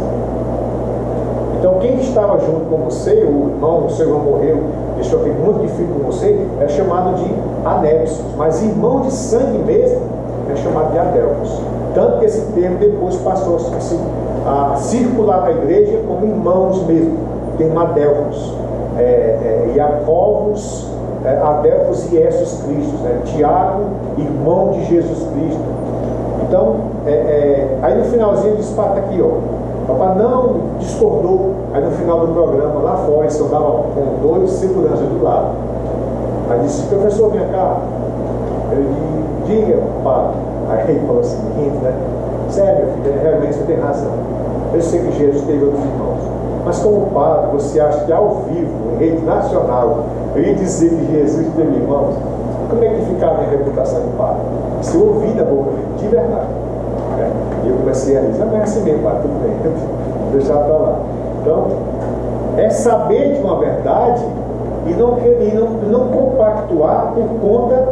Então, quem estava junto com você, o irmão, o seu irmão morreu, deixou aquele monte de filho com você, é chamado de anexos, mas irmão de sangue mesmo é chamado de adelfos. Tanto que esse termo depois passou a, a circular na igreja como irmãos mesmo, o termo adelfos, é, é, Iacovos, é, Adelfos e Jesus Cristo, né? Tiago, irmão de Jesus Cristo. Então, é, é, aí no finalzinho ele disse: pá, tá aqui, ó. Papai não discordou. Aí no final do programa, lá fora, eu estava com dois seguranças do lado. Aí disse: professor, vem cá. Eu disse: diga, papai. Aí ele falou assim, né? Sério, filho, realmente você tem razão. Eu sei que Jesus teve outros irmãos, mas como padre, você acha que ao vivo, em rede nacional, eu ia dizer que Jesus teve irmãos? Como é que ficava a minha reputação de padre? Se eu ouvi da boca de verdade, né? E eu comecei a dizer: não é assim mesmo, padre, tudo bem, deixar para lá. Então, é saber de uma verdade e não, e não, não compactuar por conta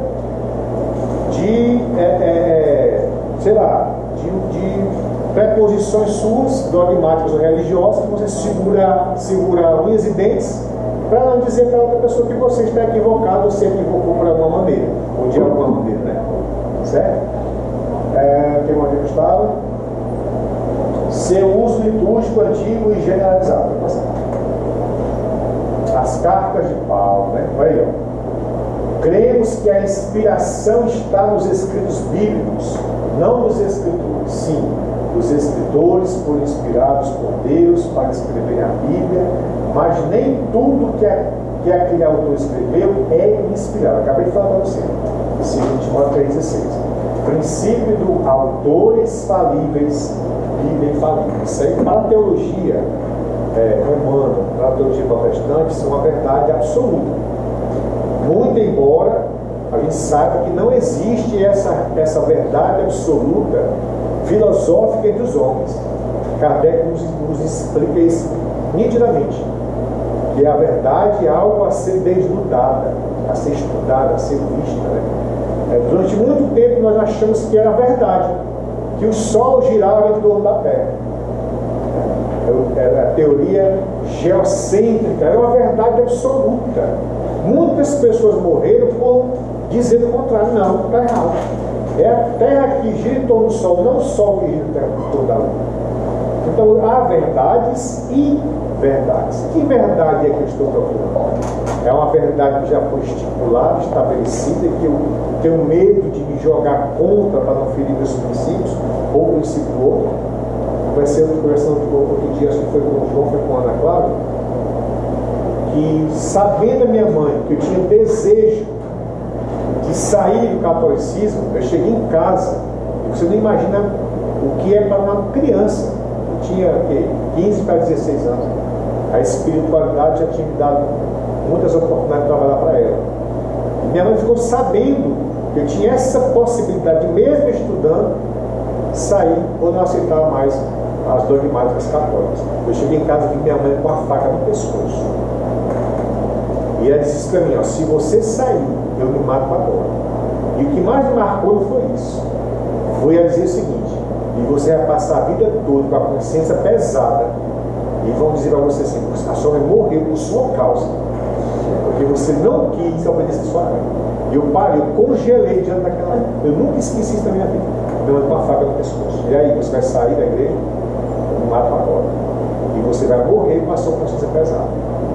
de, é, é, sei lá, de, de preposições suas, dogmáticas ou religiosas, que você segura, segura unhas e dentes, para não dizer para outra pessoa que você está equivocado ou se equivocou por alguma maneira, ou de alguma maneira, né? Certo? É, tem uma que estava. Seu uso litúrgico antigo e generalizado. As cartas de Paulo, né? Olha aí, ó. Cremos que a inspiração está nos escritos bíblicos, não nos escritores. Sim, os escritores foram inspirados por Deus para escrever a Bíblia, mas nem tudo que, a, que aquele autor escreveu é inspirado. Acabei de falar para você, segundo Timóteo três dezesseis. Princípio do autores falíveis, Bíblia infalível. Isso aí, para a teologia é, romana, para a teologia protestante, isso é uma verdade absoluta. Muito embora a gente saiba que não existe essa, essa verdade absoluta filosófica entre os homens. Kardec nos, nos explica isso nitidamente, que a verdade é algo a ser desnudada, a ser estudada, a ser vista, né? É, durante muito tempo nós achamos que era verdade, que o Sol girava em torno da Terra. Era a teoria geocêntrica, era uma verdade absoluta. Muitas pessoas morreram por dizer o contrário. Não, está errado. É a Terra que gira em torno do Sol, não o Sol que gira em torno da Lua. Então há verdades e verdades. Que verdade é que eu estou procurando? É uma verdade que já foi estipulada, estabelecida, que eu tenho medo de me jogar contra para não ferir meus princípios, ou o princípio do outro. Vai ser outra conversão de outro dia, acho que foi com o João, foi com a Ana Clara, que sabendo a minha mãe que eu tinha desejo de sair do catolicismo, eu cheguei em casa, e você não imagina o que é para uma criança. Eu tinha okay, quinze para dezesseis anos. A espiritualidade já tinha me dado muitas oportunidades de trabalhar para ela. E minha mãe ficou sabendo que eu tinha essa possibilidade, mesmo estudando, sair ou não aceitar mais as dogmáticas católicas. Eu cheguei em casa e vi minha mãe com a faca no pescoço. E ela disse para mim, ó, se você sair, eu me mato agora. E o que mais me marcou foi isso. Foi ela dizer o seguinte, e você vai passar a vida toda com a consciência pesada, e vão dizer para você assim, a sua mãe morreu por sua causa, porque você não quis obedecer sua mãe. E eu parei, eu congelei diante daquela. Eu nunca esqueci isso na minha vida. Meu com a faca no pescoço. E aí, você vai sair da igreja, eu me mato agora. E você vai morrer com a sua consciência pesada.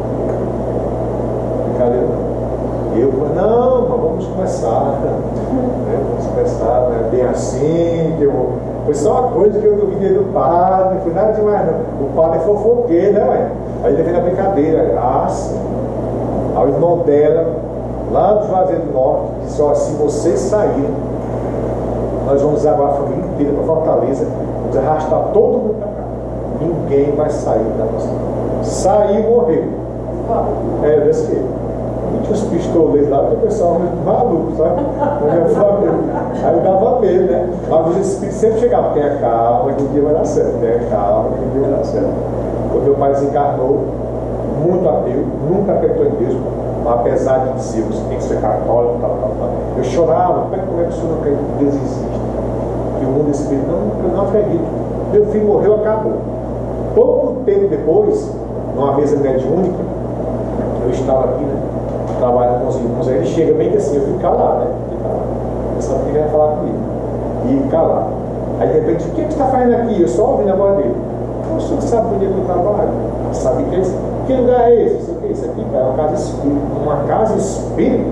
Brincadeira não. E eu falei, não, mas vamos começar. Né? Vamos começar, não é bem assim, que eu vou. Foi só uma coisa que eu duvidei do padre, não foi nada demais não. O padre é fofoqueiro, né, mãe? Aí ele veio na brincadeira. Ah, sim. Aí o irmão dela, lá do Juazeiro do Norte, disse, ó, se vocês saírem, nós vamos levar a família inteira para Fortaleza, vamos arrastar todo mundo para cá. Ninguém vai sair da nossa. Saiu e morreu. É, desse jeito. E tinha os pistoleiros lá, que o pessoal muito maluco, sabe? Na minha família. Aí dava medo, né? Mas os espíritos sempre chegavam, tenha calma, que um dia vai dar certo, tenha calma, que um dia vai dar certo. Quando meu pai desencarnou, muito ateu, nunca acreditou em Deus, apesar de dizer, você tem que ser católico, tal, tal, tal. Eu chorava, como é, como é que o senhor não acredita que Deus existe? Que o mundo espírita, não, eu não acredito. Meu filho morreu, acabou. Pouco tempo depois, numa mesa mediúnica, eu estava aqui, né? Trabalhando com os irmãos, aí ele chega bem que assim, eu fico calado, né? Eu sabia que ele ia falar comigo. E calado. Aí de repente, o que você está fazendo aqui? Eu só ouvi a voz dele. O senhor sabe onde é que eu trabalho? Sabe que é esse? Que lugar é esse? Isso aqui, isso aqui, cara, é uma casa espírita. Uma casa espírita?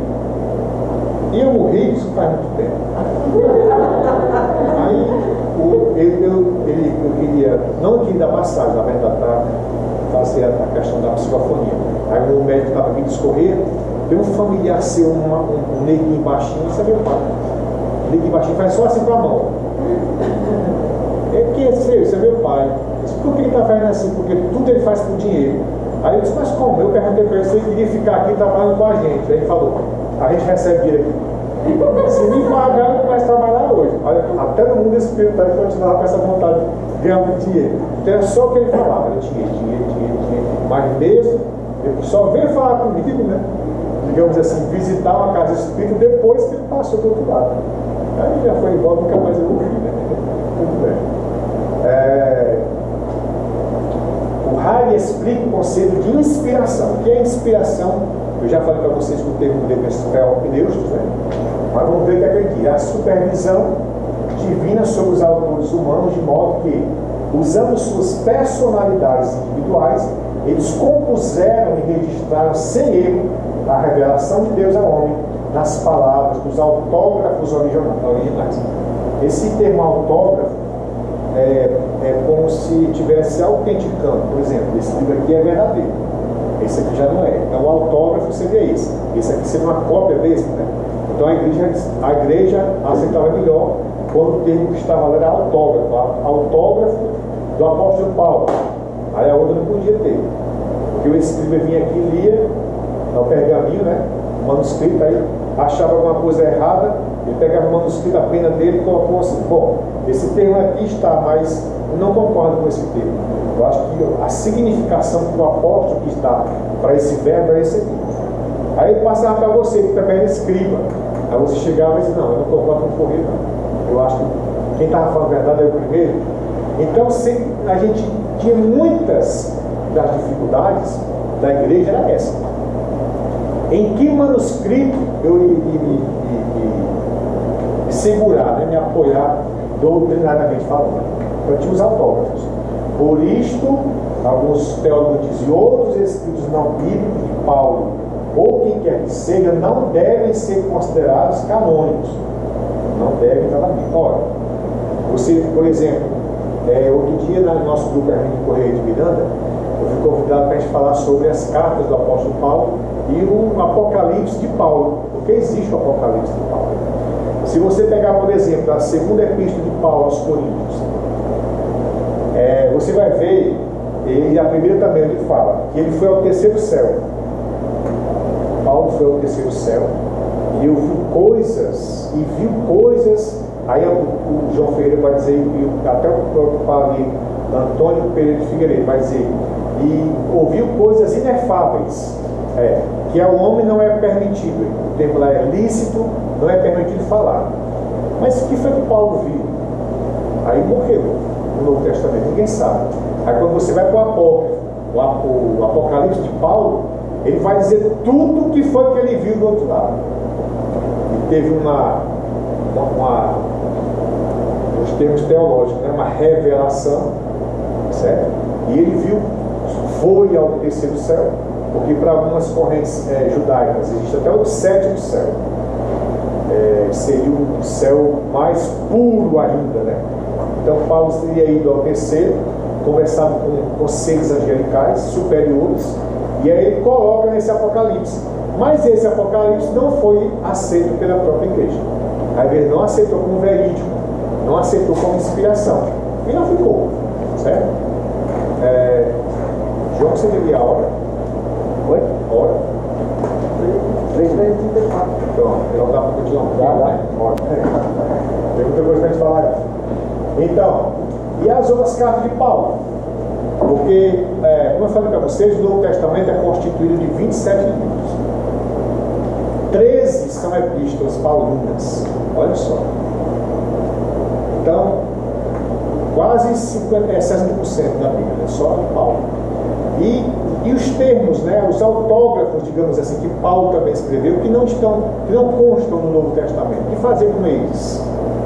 E eu morri, isso faz muito tempo. Aí o, ele, eu, ele, eu queria, não queria dar passagem, na verdade, para fazer a, a questão da psicofonia. Aí o médico estava aqui discorrer, tem um familiar seu, uma, um, um neguinho baixinho, isso é meu pai. O neguinho baixinho faz só assim com a mão. É que é seu, isso é meu pai. Disse, por que ele está fazendo assim? Porque tudo ele faz por dinheiro. Aí eu disse, mas como? Eu perguntei para ele se ele queria ficar aqui trabalhando com a gente. Aí ele falou, a gente recebe dinheiro aqui. Se me pagar, eu começo a trabalhar hoje. Olha, até no mundo espiritual ele continuava com essa vontade de ganhar muito dinheiro. Então é só o que ele falava, era dinheiro, dinheiro, dinheiro, dinheiro. Mas mesmo, ele só veio falar comigo, né? Digamos assim, visitar uma casa espírita depois que ele passou do outro lado. Aí já foi embora, nunca mais eu ouvi, né? Muito bem. É... O Harry explica o conceito de inspiração. O que é inspiração? Eu já falei para vocês que o termo dele é opneustos, né? Mas vamos ver o que é que ele diz. A supervisão divina sobre os autores humanos, de modo que, usando suas personalidades individuais, eles compuseram e registraram sem erro a revelação de Deus ao homem nas palavras dos autógrafos originais. Esse termo autógrafo é, é como se estivesse autenticando. Por exemplo, esse livro aqui é verdadeiro, esse aqui já não é. Então o autógrafo seria esse. Esse aqui seria uma cópia desse, né? Então a igreja, a igreja aceitava melhor quando o termo que estava lá era autógrafo, autógrafo do apóstolo Paulo. Aí a outra não podia ter, porque o escriba vinha aqui e lia o pergaminho, né? O manuscrito, aí achava alguma coisa errada, ele pegava o manuscrito, a pena dele e colocou assim, bom, esse termo aqui está, mas eu não concordo com esse termo. Eu acho que a significação que o apóstolo que está para esse verbo é esse aqui. Aí ele passava para você, que também era escriba. Aí você chegava e disse, não, eu não concordo com o correio, não. Eu acho que quem estava falando a verdade é o primeiro. Então, se a gente tinha muitas das dificuldades da igreja, era essa. Em que manuscrito eu me, me, me, me segurar, né? Me apoiar doutrinariamente falando. Eu tinha os autógrafos. Por isto, alguns teólogos dizem, outros escritos não bíblicos de Paulo, ou quem quer que seja, não devem ser considerados canônicos. Não devem estar na Bíblia. Ora, você, por exemplo, é, outro dia no nosso grupo de Correio de Miranda, eu fui convidado para a gente falar sobre as cartas do apóstolo Paulo e o Apocalipse de Paulo, porque existe o Apocalipse de Paulo. Se você pegar, por exemplo, a segunda epístola de Paulo aos Coríntios, é, você vai ver, e a primeira também ele fala, que ele foi ao terceiro céu. Paulo foi ao terceiro céu e ouviu coisas, e viu coisas, aí o, o João Ferreira vai dizer, e até o próprio padre Antônio Pereira de Figueiredo vai dizer, e ouviu coisas inefáveis, é, que ao homem não é permitido, o termo lá é lícito, não é permitido falar. Mas o que foi que Paulo viu? Aí morreu no Novo Testamento, ninguém sabe. Aí quando você vai para o Apócrifo, o Apocalipse de Paulo, ele vai dizer tudo o que foi que ele viu do outro lado. E teve uma, uma, uma nos termos teológicos, né, uma revelação, certo? E ele viu, foi ao terceiro céu, porque para algumas correntes é, judaicas existe até o sétimo céu. É, seria o céu mais puro ainda, né? Então Paulo teria ido ao terceiro, conversado com, com seres angelicais superiores, e aí ele coloca nesse Apocalipse. Mas esse Apocalipse não foi aceito pela própria igreja. Aí ele não aceitou como verídico, não aceitou como inspiração, e não ficou, certo? É, João, você devia a hora? Oi? Hora? três vezes trinta e quatro. Então, não dá para continuar. Dá, né? Hora. Tem muita coisa para a gente falar aí. Então, e as outras cartas de Paulo? Porque, é, como eu falei para vocês, o Novo Testamento é constituído de vinte e sete livros. treze são epístolas paulinas. Olha só. Então, quase cinquenta, sessenta por cento da Bíblia é só de Paulo. E, e os termos, né, os autógrafos, digamos assim, que Paulo também escreveu, que não estão, que não constam no Novo Testamento. O que fazer com eles?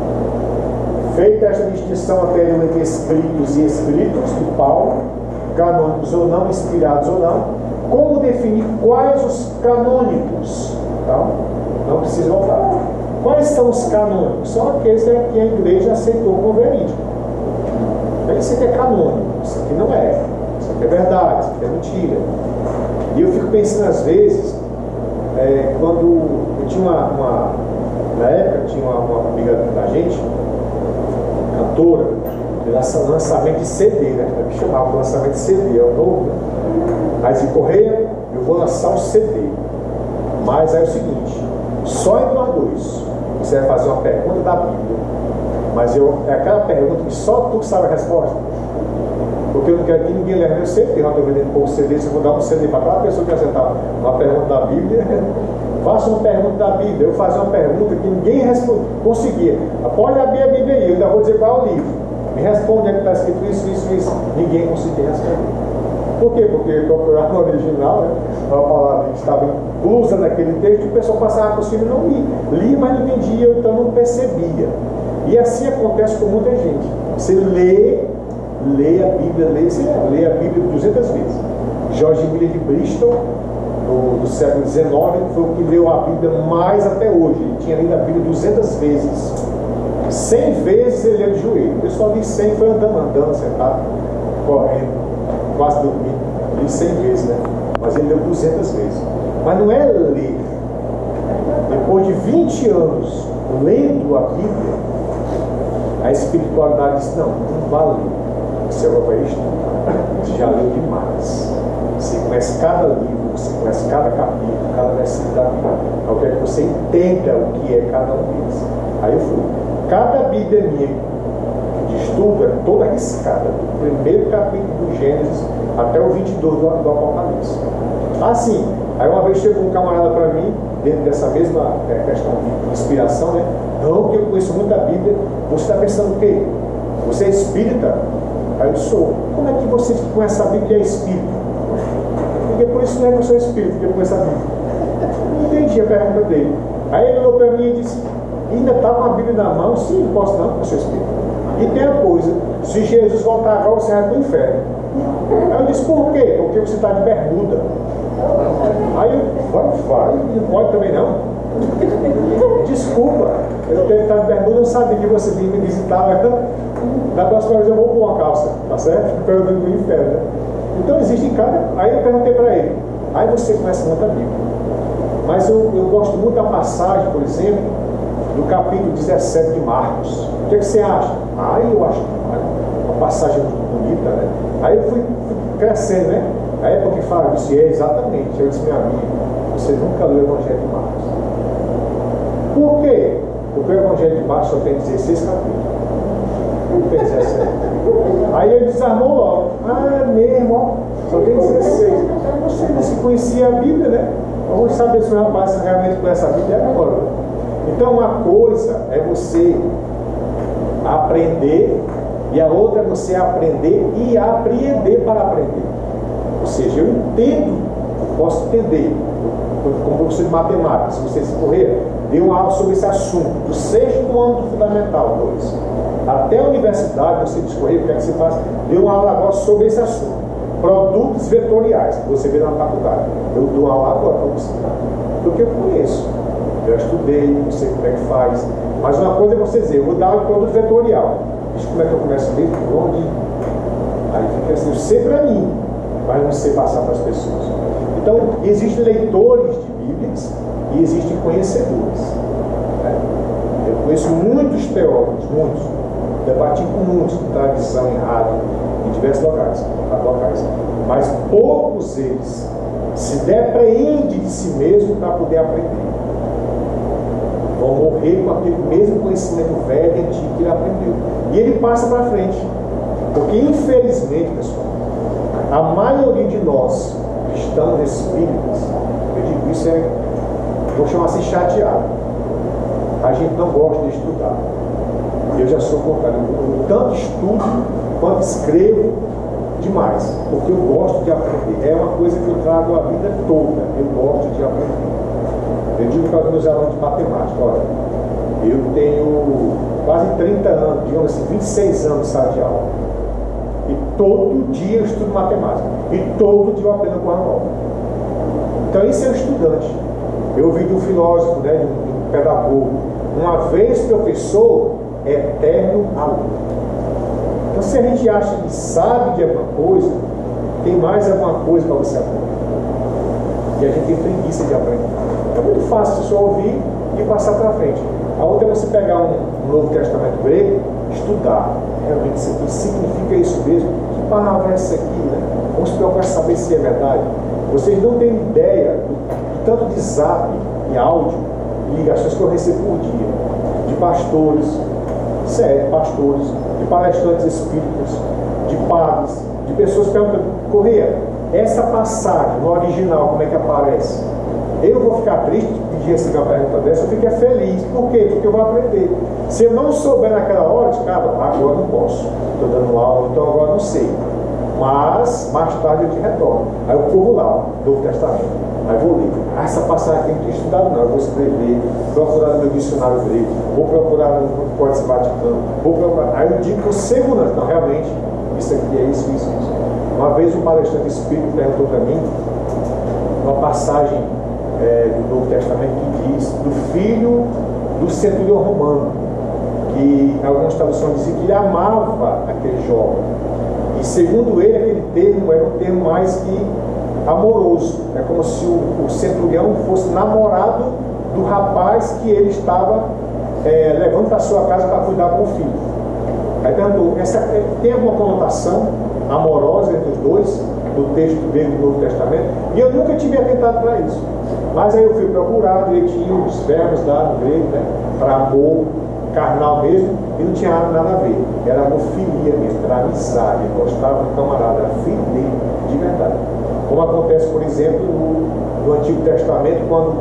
Feita esta distinção anterior entre escritos e escritos de Paulo, canônicos ou não, inspirados ou não, como definir quais os canônicos? Então, não precisa voltar. Quais são os canônicos? São aqueles que a igreja aceitou como verídico. Então, isso aqui é canônico, isso aqui não é. Isso aqui é verdade, isso aqui é mentira. E eu fico pensando às vezes, é, quando eu tinha uma, uma na época tinha uma, uma amiga da gente, cantora, de lançamento de C D, né? Eu me chamava de lançamento de C D, é o novo, né? Aí disse, Correia, eu vou lançar um C D. Mas aí é o seguinte, só entre nós dois, você vai fazer uma pergunta da Bíblia. Mas eu, é aquela pergunta que só tu sabe a resposta. Porque eu não quero que ninguém leve meu C D. Eu estou vendendo pouco C D, se eu vou dar um C D para aquela pessoa que acertar uma pergunta da Bíblia, faça uma pergunta da Bíblia. Eu faço uma pergunta que ninguém responde, conseguia. Pode abrir a Bíblia aí, eu ainda vou dizer qual é o livro. Me responde, é que está escrito isso, isso, isso. Ninguém conseguia responder. Por quê? Porque procurar no original, né, uma palavra que estava inclusa naquele texto, o pessoal passava por cima e não lia. Lia, mas não entendia, então não percebia. E assim acontece com muita gente. Você lê, lê a Bíblia, lê, você lê a Bíblia duzentas vezes. George Miller de Bristol, do, do século dezenove, foi o que leu a Bíblia mais até hoje. Ele tinha lido a Bíblia duzentas vezes. cem vezes ele leu de joelho. O pessoal diz cem, foi andando, andando, sentado, correndo, quase dormindo. Li cem vezes, né? Mas ele leu duzentas vezes. Mas não é ler. Depois de vinte anos lendo a Bíblia, a espiritualidade diz, não, não vale. Você vai estudar. Você já leu demais. Você conhece cada livro, você conhece cada capítulo, cada versículo da Bíblia. Eu quero que você entenda o que é cada um deles. Aí eu fui. Cada Bíblia minha de estudo é toda arriscada, do primeiro capítulo do Gênesis até o vinte e dois do, do Apocalipse. Assim, aí uma vez chegou um camarada para mim, dentro dessa mesma é, questão de inspiração, né? Não, que eu conheço muito a Bíblia. Você está pensando o quê? Você é espírita? Aí eu sou. Como é que você que conhece a Bíblia é espírita? Porque por isso não é que eu sou espírita, porque eu conheço a Bíblia. Não entendi a pergunta dele. Aí ele olhou para mim e disse, E ainda está com a Bíblia na mão, sim, posso não, com o seu espírito. E tem a coisa, se Jesus voltar agora, você vai para o inferno. Aí eu disse, por quê? Porque você está de bermuda. Aí eu, vai, vai, não pode também não. Desculpa, eu tenho que estar de bermuda, eu sabia que você vinha me visitar. Da próxima vez eu vou com uma calça, tá certo? Pelo menos no inferno, né? Então existe em cada. Aí eu perguntei para ele. Aí você começa a montar a Bíblia. Mas eu, eu gosto muito da passagem, por exemplo, do capítulo dezessete de Marcos. O que, é que você acha? Aí eu acho uma passagem muito bonita, né? Aí eu fui, fui crescendo, né? A época que fala, eu disse, é exatamente. Eu disse, meu amigo, você nunca leu o Evangelho de Marcos. Por quê? Porque o Evangelho de Marcos só tem dezesseis capítulos. Não tem dezessete. Aí ele desarmou logo. Ah, mesmo, ó, só tem dezesseis. Você não se conhecia a Bíblia, né? Vamos saber se o rapaz realmente conhece a Bíblia agora. Então, uma coisa é você aprender, e a outra é você aprender e apreender para aprender. Ou seja, eu entendo, eu posso entender, como professor de matemática, se vocês correr, dei uma aula sobre esse assunto, do sexto ano do Fundamental dois, até a universidade, você discorrer, o que é que você faz? Deu uma aula agora sobre esse assunto, produtos vetoriais, que você vê na faculdade. Eu dou uma aula agora para você, porque eu conheço, eu estudei, não sei como é que faz, mas uma coisa é você dizer, eu vou dar um produto vetorial. Isso como é que eu começo mesmo? Onde? Aí fica assim, eu sei para mim, mas não sei passar para as pessoas. Então, existem leitores de Bíblias e existem conhecedores. Né? Eu conheço muitos teólogos, muitos, debati com muitos, de tradição em rádio, em diversos locais, locais, mas poucos eles se depreendem de si mesmo para poder aprender. Vão morrer com aquele mesmo conhecimento velho e antigo que ele aprendeu. E ele passa para frente. Porque, infelizmente, pessoal, a maioria de nós, cristãos espíritas, eu digo isso é, vou chamar assim, chateado. A gente não gosta de estudar. Eu já sou contrário. Eu tanto estudo quanto escrevo demais. Porque eu gosto de aprender. É uma coisa que eu trago a vida toda. Eu gosto de aprender. Eu digo para os meus alunos de matemática, olha, eu tenho quase trinta anos, digamos assim, vinte e seis anos de sala de aula. E todo dia eu estudo matemática. E todo dia eu aprendo coisa nova. Então isso é um estudante. Eu ouvi de um filósofo, né, de um pedagogo, uma vez professor, eterno aluno. Então se a gente acha que sabe de alguma coisa, tem mais alguma coisa para você aprender. E a gente tem preguiça de aprender. É muito fácil só ouvir e passar para frente. A outra é você pegar um, um Novo Testamento grego, estudar. Realmente isso aqui significa isso mesmo? Que palavra é essa aqui, né? Vamos procurar saber se é verdade. Vocês não têm ideia do, do tanto de zap e áudio e ligações que eu recebo por dia. De pastores, sério, pastores, de palestrantes espíritas, de padres, de pessoas perguntando, Correia, essa passagem no original, como é que aparece? Eu vou ficar triste de pedir essa pergunta dessa, eu fico feliz. Por quê? Porque eu vou aprender. Se eu não souber naquela hora, eu digo, cara, agora não posso. Estou dando aula, então agora não sei. Mas, mais tarde eu te retorno. Aí eu corro lá, o Novo Testamento. Aí vou ler. Ah, essa passagem aqui eu não tinha estudado não. Eu vou escrever, procurar no meu dicionário grego, vou procurar no Códice Vaticano, vou procurar. Aí eu digo com segurança, não, realmente, isso aqui é isso, isso, isso. Uma vez um palestrante espírita perguntou para mim uma passagem É, do Novo Testamento que diz do filho do centurião romano, que algumas traduções dizem que ele amava aquele jovem, e segundo ele aquele termo era um termo mais que amoroso, é como se o, o centurião fosse namorado do rapaz que ele estava é, levando para a sua casa para cuidar com o filho. Aí perguntou, essa, tem alguma conotação amorosa entre os dois do texto grego do Novo Testamento? E eu nunca tive atentado para isso. Mas aí eu fui procurar direitinho os verbos lá no grego, né, para amor carnal mesmo, e não tinha nada a ver. Era amofilia mesmo, era amizade, ele gostava do camarada, era filho dele, de verdade. Como acontece, por exemplo, no, no Antigo Testamento, quando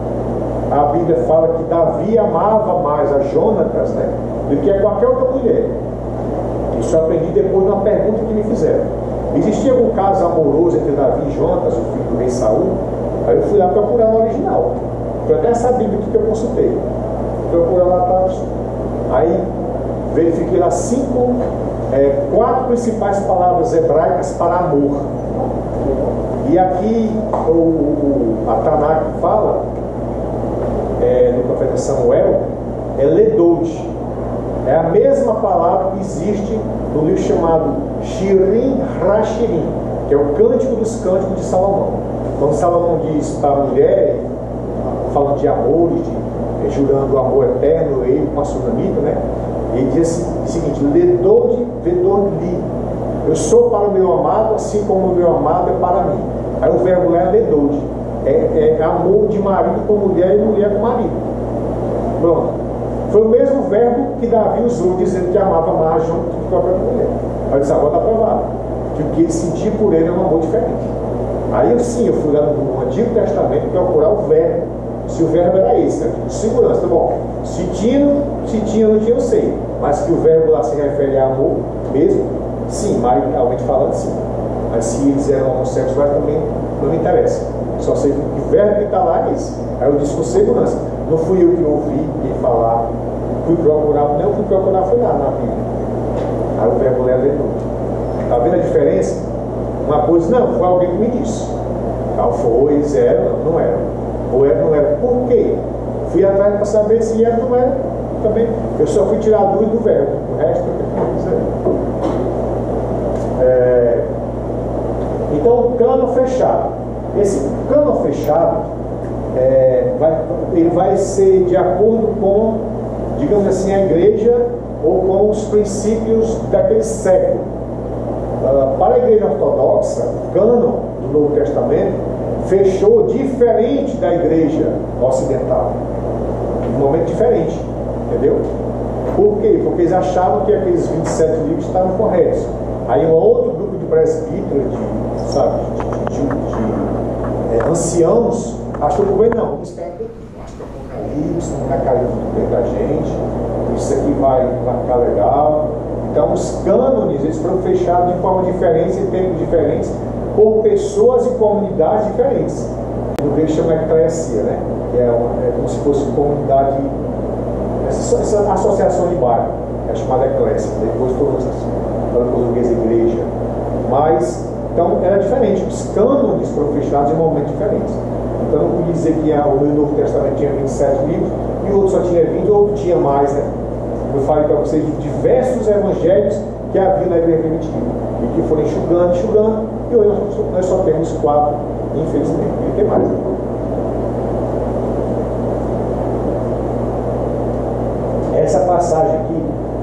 a Bíblia fala que Davi amava mais a Jonatas, né, do que a qualquer outra mulher. Isso eu aprendi depois de uma pergunta que me fizeram. Existia algum caso amoroso entre Davi e Jonatas, o filho do rei Saul? Aí eu fui lá procurar no original. Foi até essa Bíblia que eu consultei. procura lá, tá? Aí verifiquei lá cinco, é, quatro principais palavras hebraicas para amor. E aqui o, o, a Tanakh fala, é, no profeta Samuel, é ledod. É a mesma palavra que existe no livro chamado Shirim Hashirim, que é o Cântico dos Cânticos de Salomão. Quando Salomão diz para a mulher, falando de amor, de, jurando o amor eterno, ele com a sunamita, né? Ele diz o seguinte: ledod vedod li. Eu sou para o meu amado, assim como o meu amado é para mim. Aí o verbo lá é ledod. É, é amor de marido com mulher e mulher com marido. Pronto. Foi o mesmo verbo que Davi usou, dizendo que amava mais João do que a própria mulher. Aí eu disse, agora está provado. Que o que ele sentia por ele é um amor diferente. Aí eu sim, eu fui lá no Antigo Testamento procurar o verbo. Se o verbo era esse, né? Segurança, tá bom. Se tinha, se tinha, não tinha, eu sei. Mas que o verbo lá se refere a amor mesmo, sim, maritamente falando, sim. Mas se eles eram homossexuais também não me interessa. Só sei que o verbo que está lá é esse. Aí eu disse com segurança. Não fui eu que ouvi ele falar. Fui procurar, não fui procurar, foi lá na Bíblia. Aí o verbo leva ele. Está vendo a diferença? Uma coisa, não, foi alguém que me disse. Tal foi, eles eram, não, não eram. Ou era, não era. Por quê? Fui atrás para saber se era ou não era. Também. Eu só fui tirar a dúvida do verbo. O resto eu não quis é... Então, o cano fechado. Esse cano fechado, é, vai, ele vai ser de acordo com, digamos assim, a igreja ou com os princípios daquele século. Uh, para a igreja ortodoxa, o cânon do Novo Testamento fechou diferente da igreja ocidental. Um momento diferente, entendeu? Por quê? Porque eles achavam que aqueles vinte e sete livros estavam corretos. Aí um outro grupo de presbíteros, de, sabe, de, de, de, de é, anciãos, achou que bem, não, vamos esperar um pouquinho. Acho que o Apocalipse não vai cair muito bem da gente, isso aqui vai, vai ficar legal. Então os cânones, eles foram fechados de forma diferente, em tempos diferentes, por pessoas e comunidades diferentes. No grego chama eclésia, né? Que é, uma, é como se fosse comunidade, essa, essa associação de bairro, é chamada eclésia, depois falando português igreja. Mas, então era diferente, os cânones foram fechados em momentos diferentes. Então não podia dizer que a, o Novo Testamento tinha vinte e sete livros e o outro só tinha vinte, ou outro tinha mais, né? Eu falei para vocês de diversos evangelhos que havia na igreja primitiva e que foram enxugando, enxugando, e hoje nós só temos quatro, infelizmente, e tem mais. Né? Essa passagem aqui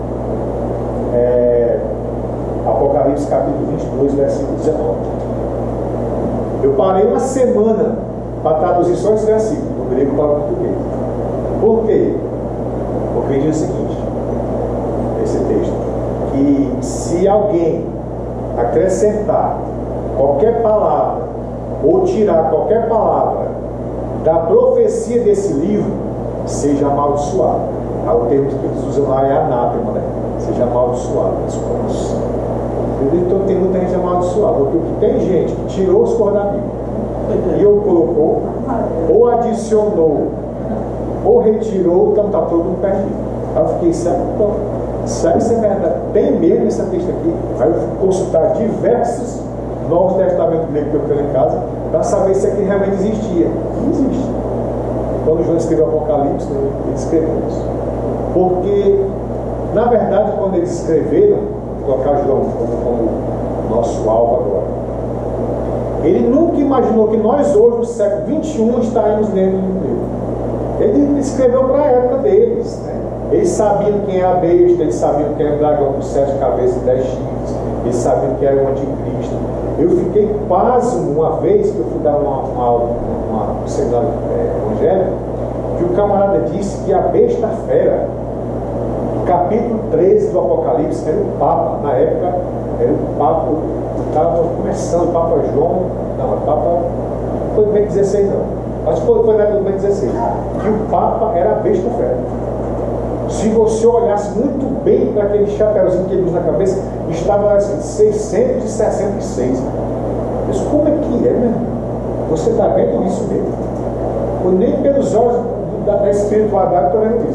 é Apocalipse capítulo vinte e dois, versículo dezenove. Eu parei uma semana para traduzir só esse versículo, do grego para o português. Por quê? Porque diz o seguinte, esse texto, que se alguém acrescentar qualquer palavra ou tirar qualquer palavra da profecia desse livro, seja amaldiçoado. Ah, o termo que eles usam lá é anátema, né? Seja amaldiçoado. Então tem muita gente amaldiçoada, porque tem gente que tirou os cor da Bíblia e ou colocou, ou adicionou, ou retirou, então está todo mundo perdido. Aí eu fiquei, será que será que isso é verdade? Tem mesmo esse texto aqui? Aí eu fui consultar diversos Novos Testamentos grego que eu tenho em casa para saber se aquilo realmente existia. Não existe. Quando João escreveu o Apocalipse, ele escreveu isso. Porque, na verdade, quando eles escreveram, vou colocar João como, como nosso alvo agora, ele nunca imaginou que nós hoje, no século vinte e um, estaríamos lendo o livro. Ele escreveu para a época deles, né? Eles sabiam quem é a besta, eles sabiam quem é o dragão com sete cabeças e dez chifres, eles sabiam que era o anticristo. Eu fiquei pasmo uma vez que eu fui dar uma, uma aula, um seminário é, evangélico, que o camarada disse que a besta fera, no capítulo treze do Apocalipse, era o Papa, na época, era o Papa, estava começando, o Papa João, não, o Papa, não foi no bem dezesseis não, mas foi, foi na época do bem dezesseis, que o Papa era a besta fera. Se você olhasse muito bem para aquele chapéuzinho que ele usa na cabeça, estava assim, seiscentos e sessenta e seis. Mas como é que é, meu irmão? Você está vendo isso mesmo? Ou nem pelos olhos da, da espiritualidade estou vendo isso.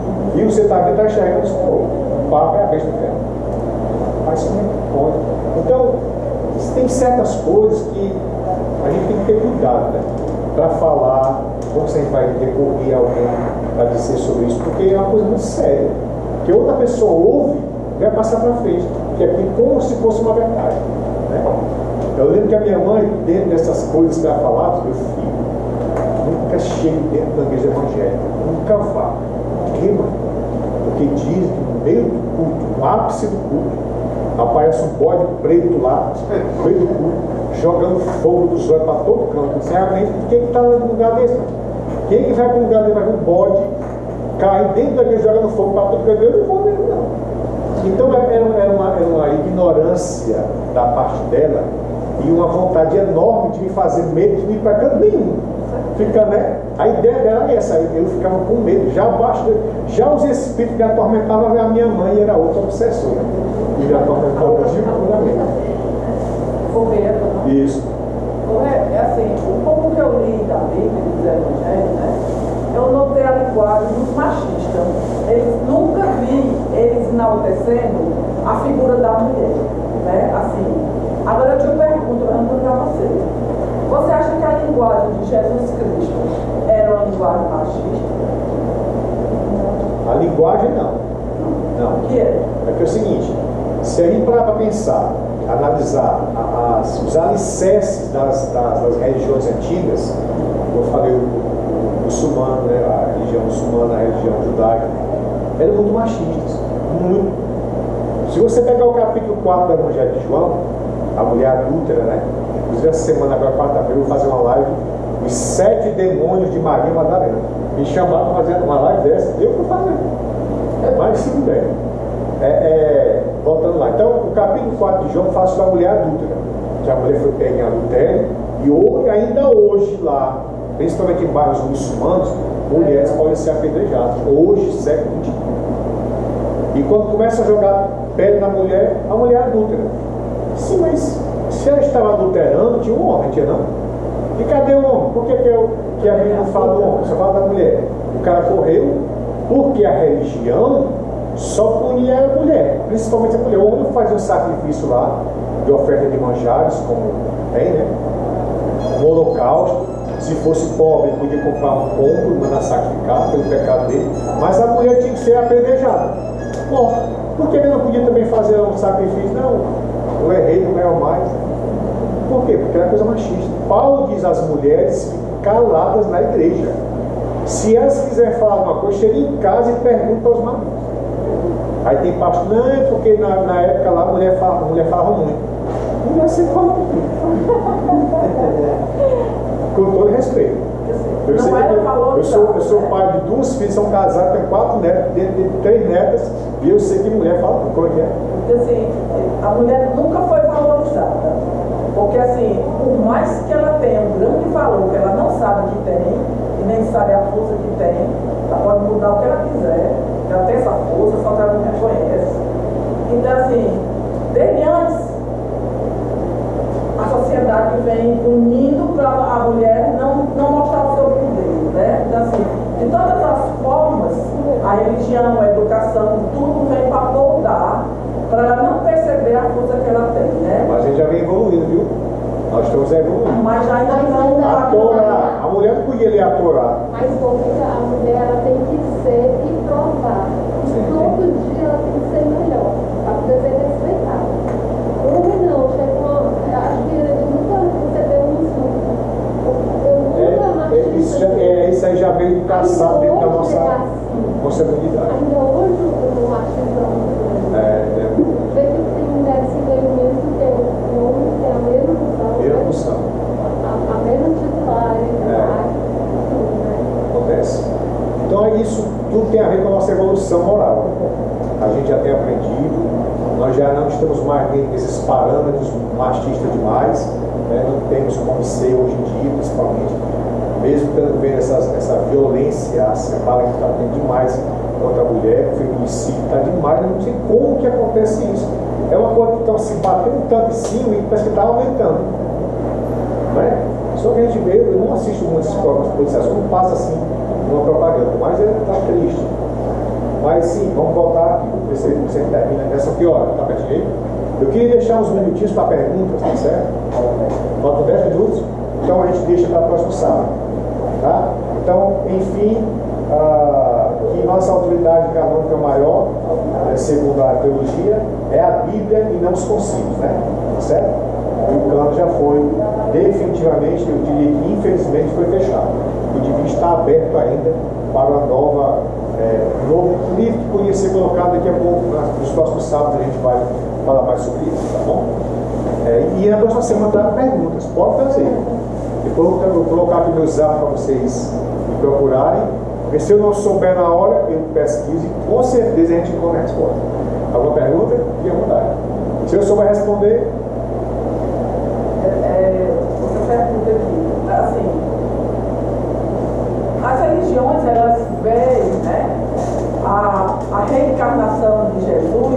E você está vendo, está enxergando isso, pô, o papo é a besta dela. Mas como é que pode? Então, tem certas coisas que a gente tem que ter cuidado, né? Para falar, como você vai recorrer a alguém para dizer sobre isso, porque é uma coisa muito séria. Que outra pessoa ouve e vai passar para frente, que é como se fosse uma verdade. Né? Eu lembro que a minha mãe, dentro dessas coisas que ela falava, meu filho, nunca chegue dentro da igreja evangélica, nunca vá. Por quê, mãe? Porque diz que no meio do culto, no ápice do culto, aparece um bode preto lá, no meio do culto, jogando fogo dos olhos para todo canto. Sinceramente, quem que está no lugar desse? Quem que vai para um lugar desse, vai um bode, cai dentro da igreja jogando fogo para todo canto? Eu não vou mesmo, não. Então era, era, uma, era uma ignorância da parte dela e uma vontade enorme de me fazer medo de ir para canto nenhum. Fica, né? A ideia dela é essa, eu ficava com medo. Já, abaixo, já os espíritos que atormentavam a minha mãe era outra obsessora. E me atormentava divulgamente. Isso. É, é assim, o pouco que eu li da Bíblia, dos Evangelhos, né? Eu notei a linguagem dos machistas. Eles nunca vi eles enaltecendo a figura da mulher, né? Assim. Agora eu te pergunto, pergunto para você. Você acha que a linguagem de Jesus Cristo era uma linguagem machista? A linguagem não. Não. O que é? É que é o seguinte, se a gente parar para pensar, analisar as, os alicerces das, das, das religiões antigas, como eu falei, o, o muçulmano, né, a religião muçulmana, a religião judaica, eram muito machistas. Muito. Se você pegar o capítulo quatro do Evangelho de João, a mulher adúltera, né? Inclusive essa semana, agora quarta-feira, eu vou fazer uma live, os sete demônios de Maria Madalena. Me chamaram para fazer uma live dessa, eu vou fazer. É mais cinco dez. É, é, voltando lá. Então, o capítulo quatro de João fala sobre a mulher adúltera. Que a mulher foi pega em adultério, e hoje, ainda hoje lá, principalmente em bairros muçulmanos, mulheres podem ser apedrejadas. Hoje, século vinte e um. E quando começa a jogar pele na mulher, a mulher é adúltera. Sim, mas se ela estava adulterando, tinha um homem, tinha não? E cadê o homem? Por que, que, eu, que a Bíblia não fala do homem, só fala da mulher? O cara correu porque a religião só punia a mulher, principalmente a mulher. O homem fazia um sacrifício lá, de oferta de manjares, como tem, né? No holocausto. Se fosse pobre, podia comprar um pombo, mandar sacrificar pelo pecado dele. Mas a mulher tinha que ser apedrejada. Bom, por que ele não podia também fazer um sacrifício? Não, eu errei, não erro mais. Por quê? Porque era coisa machista. Paulo diz às mulheres caladas na igreja. Se elas quiserem falar alguma coisa, chega em casa e pergunta aos maridos. Aí tem pastor, não, é porque na, na época lá a mulher falava, a mulher falava muito. Mulher sempre fala muito. Com todo respeito. Eu, sei que eu, eu, sou, eu sou pai de duas filhas, são casados, tenho quatro netos, dentro de três netas, e eu sei que mulher fala muito. Como é que é? Porque assim, a mulher nunca foi valorizada. Porque assim, por mais que ela tenha um grande valor, que ela não sabe que tem, e nem sabe a força que tem, ela pode mudar o que ela quiser, ela tem essa força, só que ela não reconhece. Então assim, desde antes, a sociedade vem unindo para a mulher não, não mostrar o seu poder, né? Então assim, de todas as formas, a religião, a educação, tudo vem para moldar, para ela não perceber a força que ela tem, né? Mas a gente já vem evoluindo, viu? Nós estamos evoluindo. Mas ainda não a Torá, a mulher não podia ler a Torá. Mas porque a mulher ela tem que ser e provar. Todo dia ela tem que ser melhor, para poder ser respeitada. O homem não, chegou, acho que ele nunca recebeu um insulto. Eu nunca é, é, isso, já, é, isso aí já veio traçado dentro da nossa responsabilidade. Ainda hoje o machismo é muito grande. É, é. Vê que tem mulheres que ganham menos do que o homem, que tem a mesma função. Mesma função. A, a mesma titularidade, tudo, né? Acontece. Então é isso, tudo tem a ver com a nossa evolução moral. A gente já tem aprendido, nós já não estamos mais dentro desses parâmetros machistas demais, né? Não temos como ser hoje em dia, principalmente, mesmo estando vendo essas, essa violência, você fala que está tendo demais contra a mulher, o feminicídio está demais, eu não sei como que acontece isso. É uma coisa que está se batendo tanto em cima e parece que está aumentando. Não é? Só que a gente vê, eu não assisto muitos programas policiais, não passa assim uma propaganda, mas ele está triste. Mas sim, vamos voltar aqui. Você, você termina nessa que hora? Tá pertinho? Eu queria deixar uns minutinhos para perguntas, tá certo? Faltam dez minutos, então a gente deixa para o próximo sábado. Tá? Então, enfim, ah, que nossa autoridade canônica maior, né, segundo a teologia, é a Bíblia e não os concílios, né? Tá certo? E o cano já foi definitivamente, eu diria que infelizmente foi fechado. O devia estar aberto ainda para uma nova, é, um novo livro que poderia ser colocado daqui a pouco, nos próximos sábados a gente vai falar mais sobre isso, tá bom? É, e na próxima semana trago perguntas, pode fazer. Depois eu vou colocar aqui meu zap para vocês me procurarem, porque se eu não souber na hora, eu pesquiso e com certeza a gente encontra a resposta. Alguma pergunta? Fique à vontade. Se eu souber responder, outra pergunta aqui, assim, as religiões, elas veem, né, a, a reencarnação de Jesus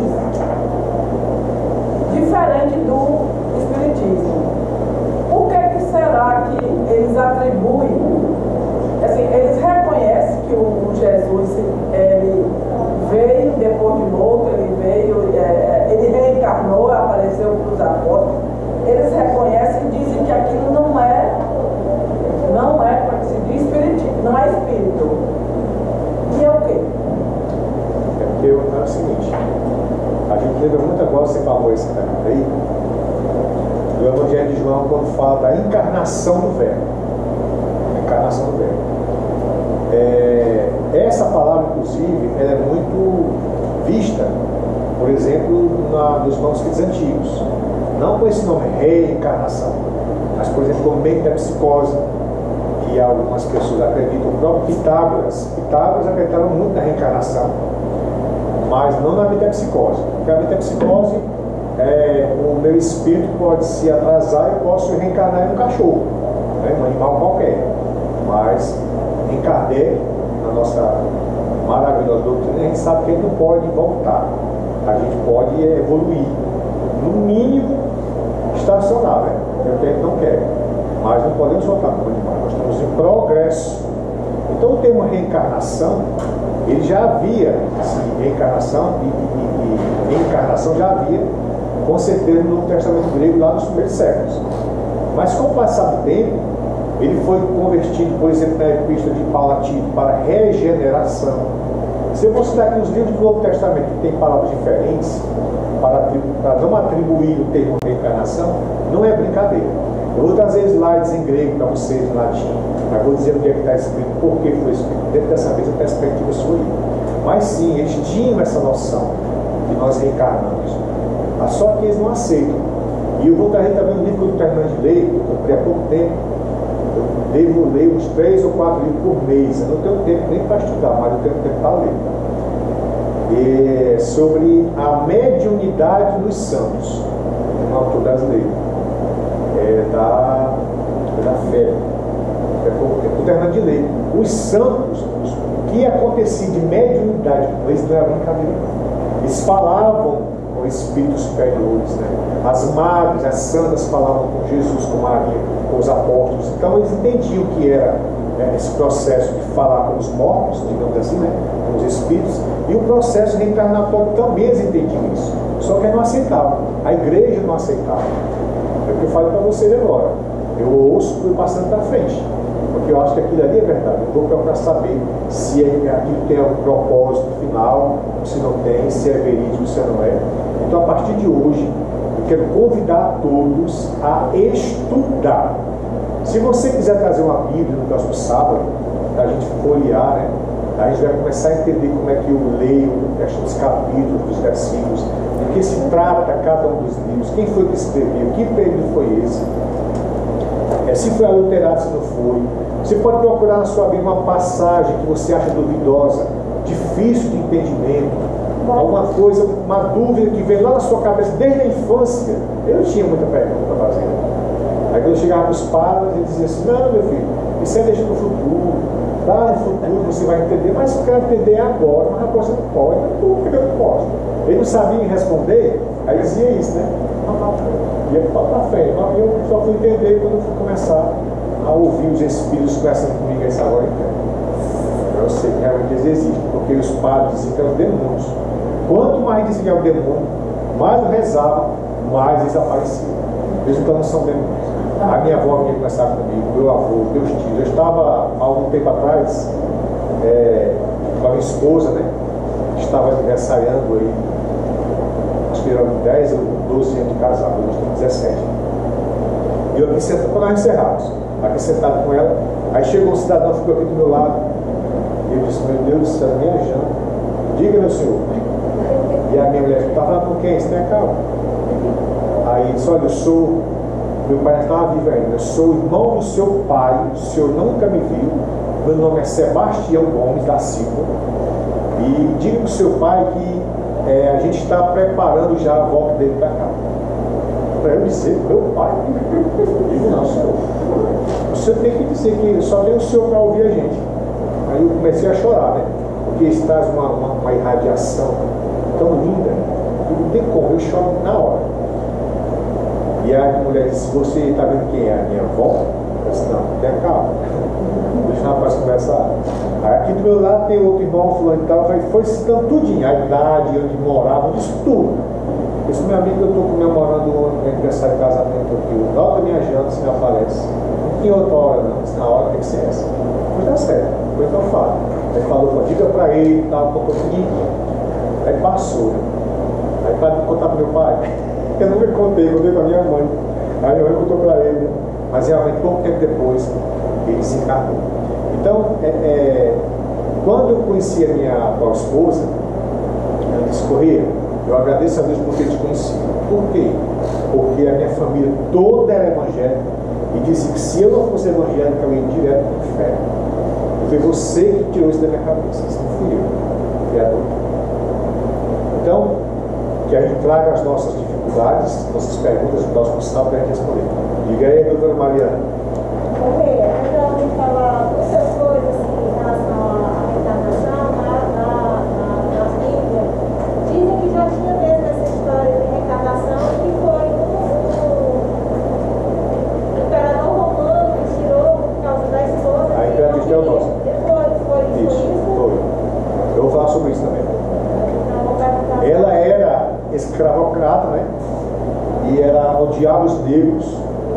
diferente do Espiritismo. Por que que será que eles atribuem, assim, eles reconhecem que o Jesus, ele veio depois de morto, ele veio, é, ele reencarnou, apareceu para os apóstolos, eles reconhecem e dizem que aquilo não é, não é, como se diz, espiritismo, não é espírito. E é o quê? É porque é o seguinte, a gente lembra muito agora, você falou isso aí, do Evangelho de João, quando fala da encarnação do Verbo. A encarnação do Verbo. É, essa palavra, inclusive, ela é muito vista, por exemplo, na, nos manuscritos antigos. Não com esse nome, reencarnação, mas, por exemplo, como metempsicose, que algumas pessoas acreditam, o próprio Pitágoras. Pitágoras acreditava muito na reencarnação, mas não na metempsicose. Porque a metempsicose, é, o meu espírito pode se atrasar e eu posso reencarnar em um cachorro, né, um animal qualquer. Mas em Kardec, na nossa maravilhosa doutrina, a gente sabe que ele não pode voltar. A gente pode evoluir. No mínimo, estacionar, né? É o que a gente não quer. Mas não podemos voltar como animal. Nós estamos em progresso. Então, o termo reencarnação, ele já havia, assim, reencarnação e, e, e reencarnação já havia, com certeza, no Novo Testamento grego, lá nos primeiros séculos. Mas, com o passar do tempo, ele foi convertido, por exemplo, na Epístola de Paulo a Tito, para regeneração. Se eu mostrar aqui os livros do Novo Testamento que tem palavras diferentes, para, para não atribuir o termo reencarnação, não é brincadeira. Eu vou trazer slides em grego para vocês, em latim, mas vou dizer o que é que está escrito, por que foi escrito, dentro dessa mesma perspectiva sua. Mas sim, eles tinham essa noção que nós reencarnamos. Mas só que eles não aceitam. E eu vou trazer também um livro que eu estou terminando de ler, que eu comprei há pouco tempo. Eu devo ler uns três ou quatro livros por mês. Eu não tenho tempo nem para estudar, mas eu tenho tempo para ler. É sobre a mediunidade dos santos, um autor brasileiro, é da, é da fé. Estou terminando de ler. Os santos, os, o que acontecia de mediunidade com eles não era brincadeira. Eles falavam com espíritos superiores, né? As madres, as santas falavam com Jesus, com Maria, com os apóstolos. Então eles entendiam o que era é, esse processo de falar com os mortos, digamos assim, né? Com os espíritos. E o processo reencarnatório também eles entendiam isso. Só que eles não aceitavam. A igreja não aceitava. É o que eu falo para vocês agora. Eu ouço e passando para frente. Porque eu acho que aquilo ali é verdade. Eu vou procurar saber se aquilo tem algum propósito final, se não tem, se é verídico, se não é. Então, a partir de hoje, eu quero convidar todos a estudar. Se você quiser trazer uma Bíblia no próximo sábado, a gente folhear, né? A gente vai começar a entender como é que eu leio os capítulos, os versículos, do que se trata cada um dos livros, quem foi que escreveu, que período foi esse, é, se foi adulterado, se não foi. Você pode procurar na sua Bíblia uma passagem que você acha duvidosa, difícil de entendimento, alguma coisa, uma dúvida que veio lá na sua cabeça desde a infância. Eu tinha muita pergunta para fazer. Aí quando eu chegava para os padres, eles diziam assim: não, meu filho, isso é deixa para o futuro. Lá no futuro você vai entender, mas eu quero entender agora. Mas agora você não pode, mas por que eu não posso? Ele não sabia responder, aí dizia isso, né? Ia para frente. Mas eu só fui entender quando eu fui começar a ouvir os espíritos conversando comigo essa hora. Eu sei que realmente eles existem. porque os padres diziam que eram demônios. Quanto mais diziam que era o demônio, mais eu rezava, mais eles apareciam. Eles então não são demônios. A minha avó vinha conversar comigo, meu avô, meus tios. Eu estava, há algum tempo atrás, é, com a minha esposa, né? Estava aniversariando aí, acho que eram dez ou doze anos de casado, nós temos dezessete. E eu aqui sentado, quando nós encerramos, aqui sentado com ela, aí chegou um cidadão, ficou aqui do meu lado, e eu disse, meu Deus do céu, minha janta, diga, meu senhor. E a minha mulher disse, está falando com quem? Você tem calma. Aí ele disse, olha, eu sou, meu pai estava vivo ainda, eu sou irmão do seu pai, o senhor nunca me viu, meu nome é Sebastião Gomes da Silva, e diga para o seu pai que é, a gente está preparando já a volta dele para cá. Para eu dizer, meu pai, digo, não, senhor, o senhor tem que dizer que só tem o senhor para ouvir a gente. Aí eu comecei a chorar, né? Porque isso traz uma, uma, uma irradiação tão linda, que não tem como, eu choro na hora. E a mulher disse, você está vendo quem é a minha avó? Eu disse, não, tenha calma. Deixa o rapaz conversar. Aí aqui do meu lado tem outro irmão, fulano e tal, foi, foi citando tudinho, a idade, onde morava, isso tudo. Eu disse, meu amigo, eu estou comemorando o aniversário de casamento aqui, nota minha janta se me aparece. Não tinha outra hora não, disse, na hora tem que ser essa. Mas dá certo, depois eu falo. Aí falou, diga para ele e tal, contou tudo. Aí passou, né? Aí para contar para meu pai, eu não me contei, contei para minha mãe. Aí minha mãe contou para ele, né? Mas realmente pouco tempo depois ele se encarnou. Então, é, é, quando eu conheci a minha atual esposa, ela disse, Corrêa, eu agradeço a Deus por ter te conhecido. Por quê? Porque a minha família toda era evangélica e disse que se eu não fosse evangélica, eu ia direto para o inferno. Foi você que tirou isso da minha cabeça, isso não fui eu, criador. Então, que a gente traga as nossas dificuldades, nossas perguntas, o nosso consultório para a gente responder. Diga aí, doutora Mariana. Corrêa, eu já ouvi falar muitas coisas assim, em relação à reencarnação na, na, na, na Bíblia. Dizem que já tinha mesmo essa história de reencarnação, que foi o, o imperador romano que tirou por causa da esposa. A Imperatriz Teodósia. Foi, foi, foi Isso, isso. foi. Eu vou falar sobre isso também. Ela era escravocrata, né? E ela odiava os negros.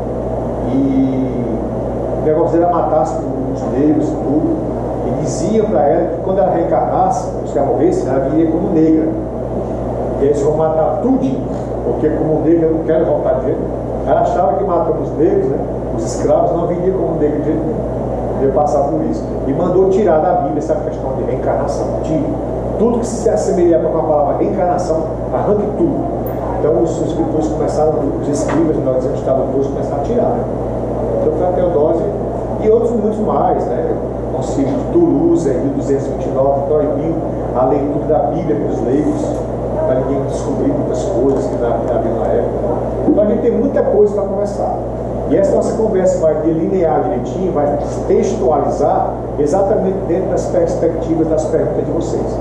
E o negócio era matar os negros e tudo. E dizia para ela que quando ela reencarnasse, se ela morresse, ela viria como negra. E eles vão matar tudinho, porque como negra eu não quero voltar de jeito. Ela achava que matando os negros, né? Os escravos não viriam como negra de jeito nenhum. Ia passar por isso. E mandou tirar da Bíblia essa questão de reencarnação. Tire. Tudo que se assemelhar com a palavra reencarnação, arranque tudo. Então os, os escritores começaram, os escribas, nós dizemos tradutores, começaram a tirar. Né? Então foi a Teodósia e outros muitos mais, né? O Concílio de Toulouse, em mil duzentos e vinte e nove, proibiu a leitura da Bíblia para os leigos, para ninguém descobrir muitas coisas que havia na época. Então a gente tem muita coisa para conversar. E essa nossa conversa vai delinear direitinho, vai textualizar exatamente dentro das perspectivas das perguntas de vocês.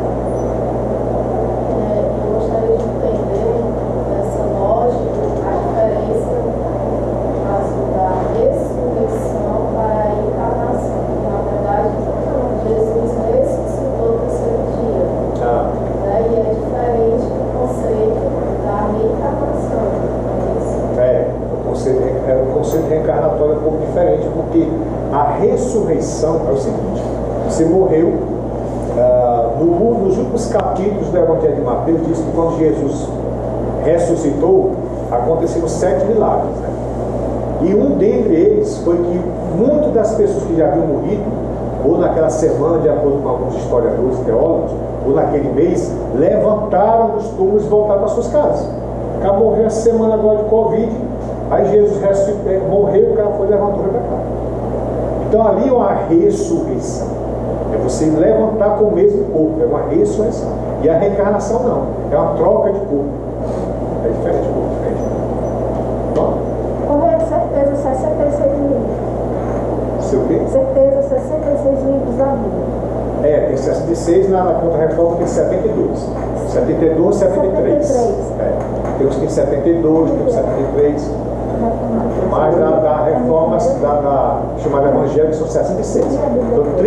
Porque a ressurreição é o seguinte: você morreu, uh, no, nos últimos capítulos do Evangelho de Mateus, diz que quando Jesus ressuscitou, aconteceram sete milagres. Né? E um dentre eles foi que muitas das pessoas que já haviam morrido, ou naquela semana, de acordo com alguns historiadores teólogos, ou naquele mês, levantaram dos túmulos e voltaram para suas casas. Acabou morreu essa semana agora de Covid. Aí Jesus ressuscitou, morreu, o cara foi levantou para cá. Então ali é uma ressurreição. É você levantar com o mesmo corpo, é uma ressurreição. E a reencarnação não, é uma troca de corpo. É diferente, corpo diferente. Bom? Correia, certeza, sessenta e seis livros. Seu quê? Certeza, sessenta e seis livros da Bíblia. É, tem sessenta e seis, na, na contra-reforma tem setenta e dois. setenta e dois, setenta e três. É. Tem os que tem setenta e dois, tem os setenta e três. Mas da, da reforma da, da chamada evangélica são sessenta e seis. Então trinta e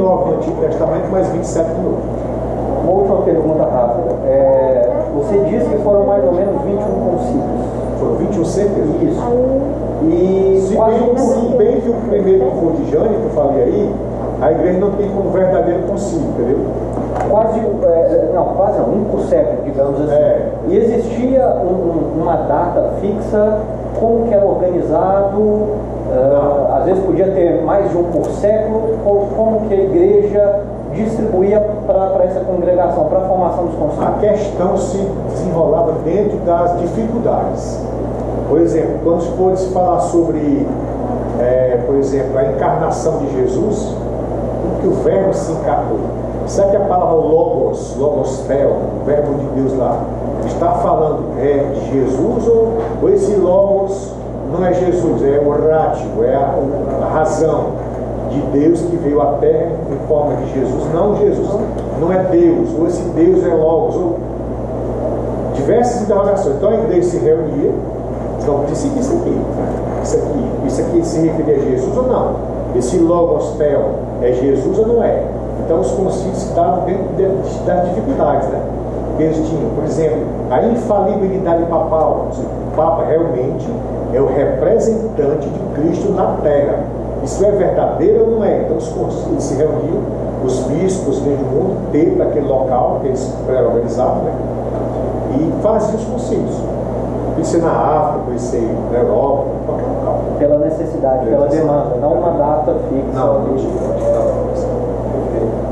nove no Antigo Testamento, mais vinte e sete no Novo. Uma última pergunta rápida. É, você disse que foram mais ou menos vinte e um concílios. Foram vinte e um certeza. Isso. E Se quase bem, um se por bem que o primeiro que foi de Jane, que eu falei aí, a igreja não tem como verdadeiro concílio, entendeu? Quase, é, não, quase não, um por século, digamos assim. É. E existia um, um, uma data fixa, como que era organizado, uh, às vezes podia ter mais de um por século, ou como que a igreja distribuía para essa congregação, para a formação dos concílios? A questão se desenrolava dentro das dificuldades. Por exemplo, quando se for se falar sobre, é, por exemplo, a encarnação de Jesus, como que o verbo se encarnou? Será que a palavra logos, logostel, o verbo de Deus lá, está falando é de Jesus ou, ou esse logos não é Jesus, é o ratio, é a, a razão de Deus que veio à terra em forma de Jesus? Não, Jesus não é Deus, ou esse Deus é logos, ou diversas interrogações. Então a igreja se reunia, então disse isso aqui, isso aqui, isso aqui se referia a Jesus ou não? Esse logostel é Jesus ou não é? Então os concílios estavam dentro das dificuldades, né? Eles tinham, por exemplo, a infalibilidade papal. O Papa realmente é o representante de Cristo na Terra. Isso é verdadeiro ou não é? Então os concílios se reuniam, os bispos dentro do mundo, dentro daquele local que eles organizavam, né? E faziam os concílios. Pode ser na África, pode ser na Europa, qualquer local. Pela necessidade, pela demanda, não uma data fixa. Não, não tinha.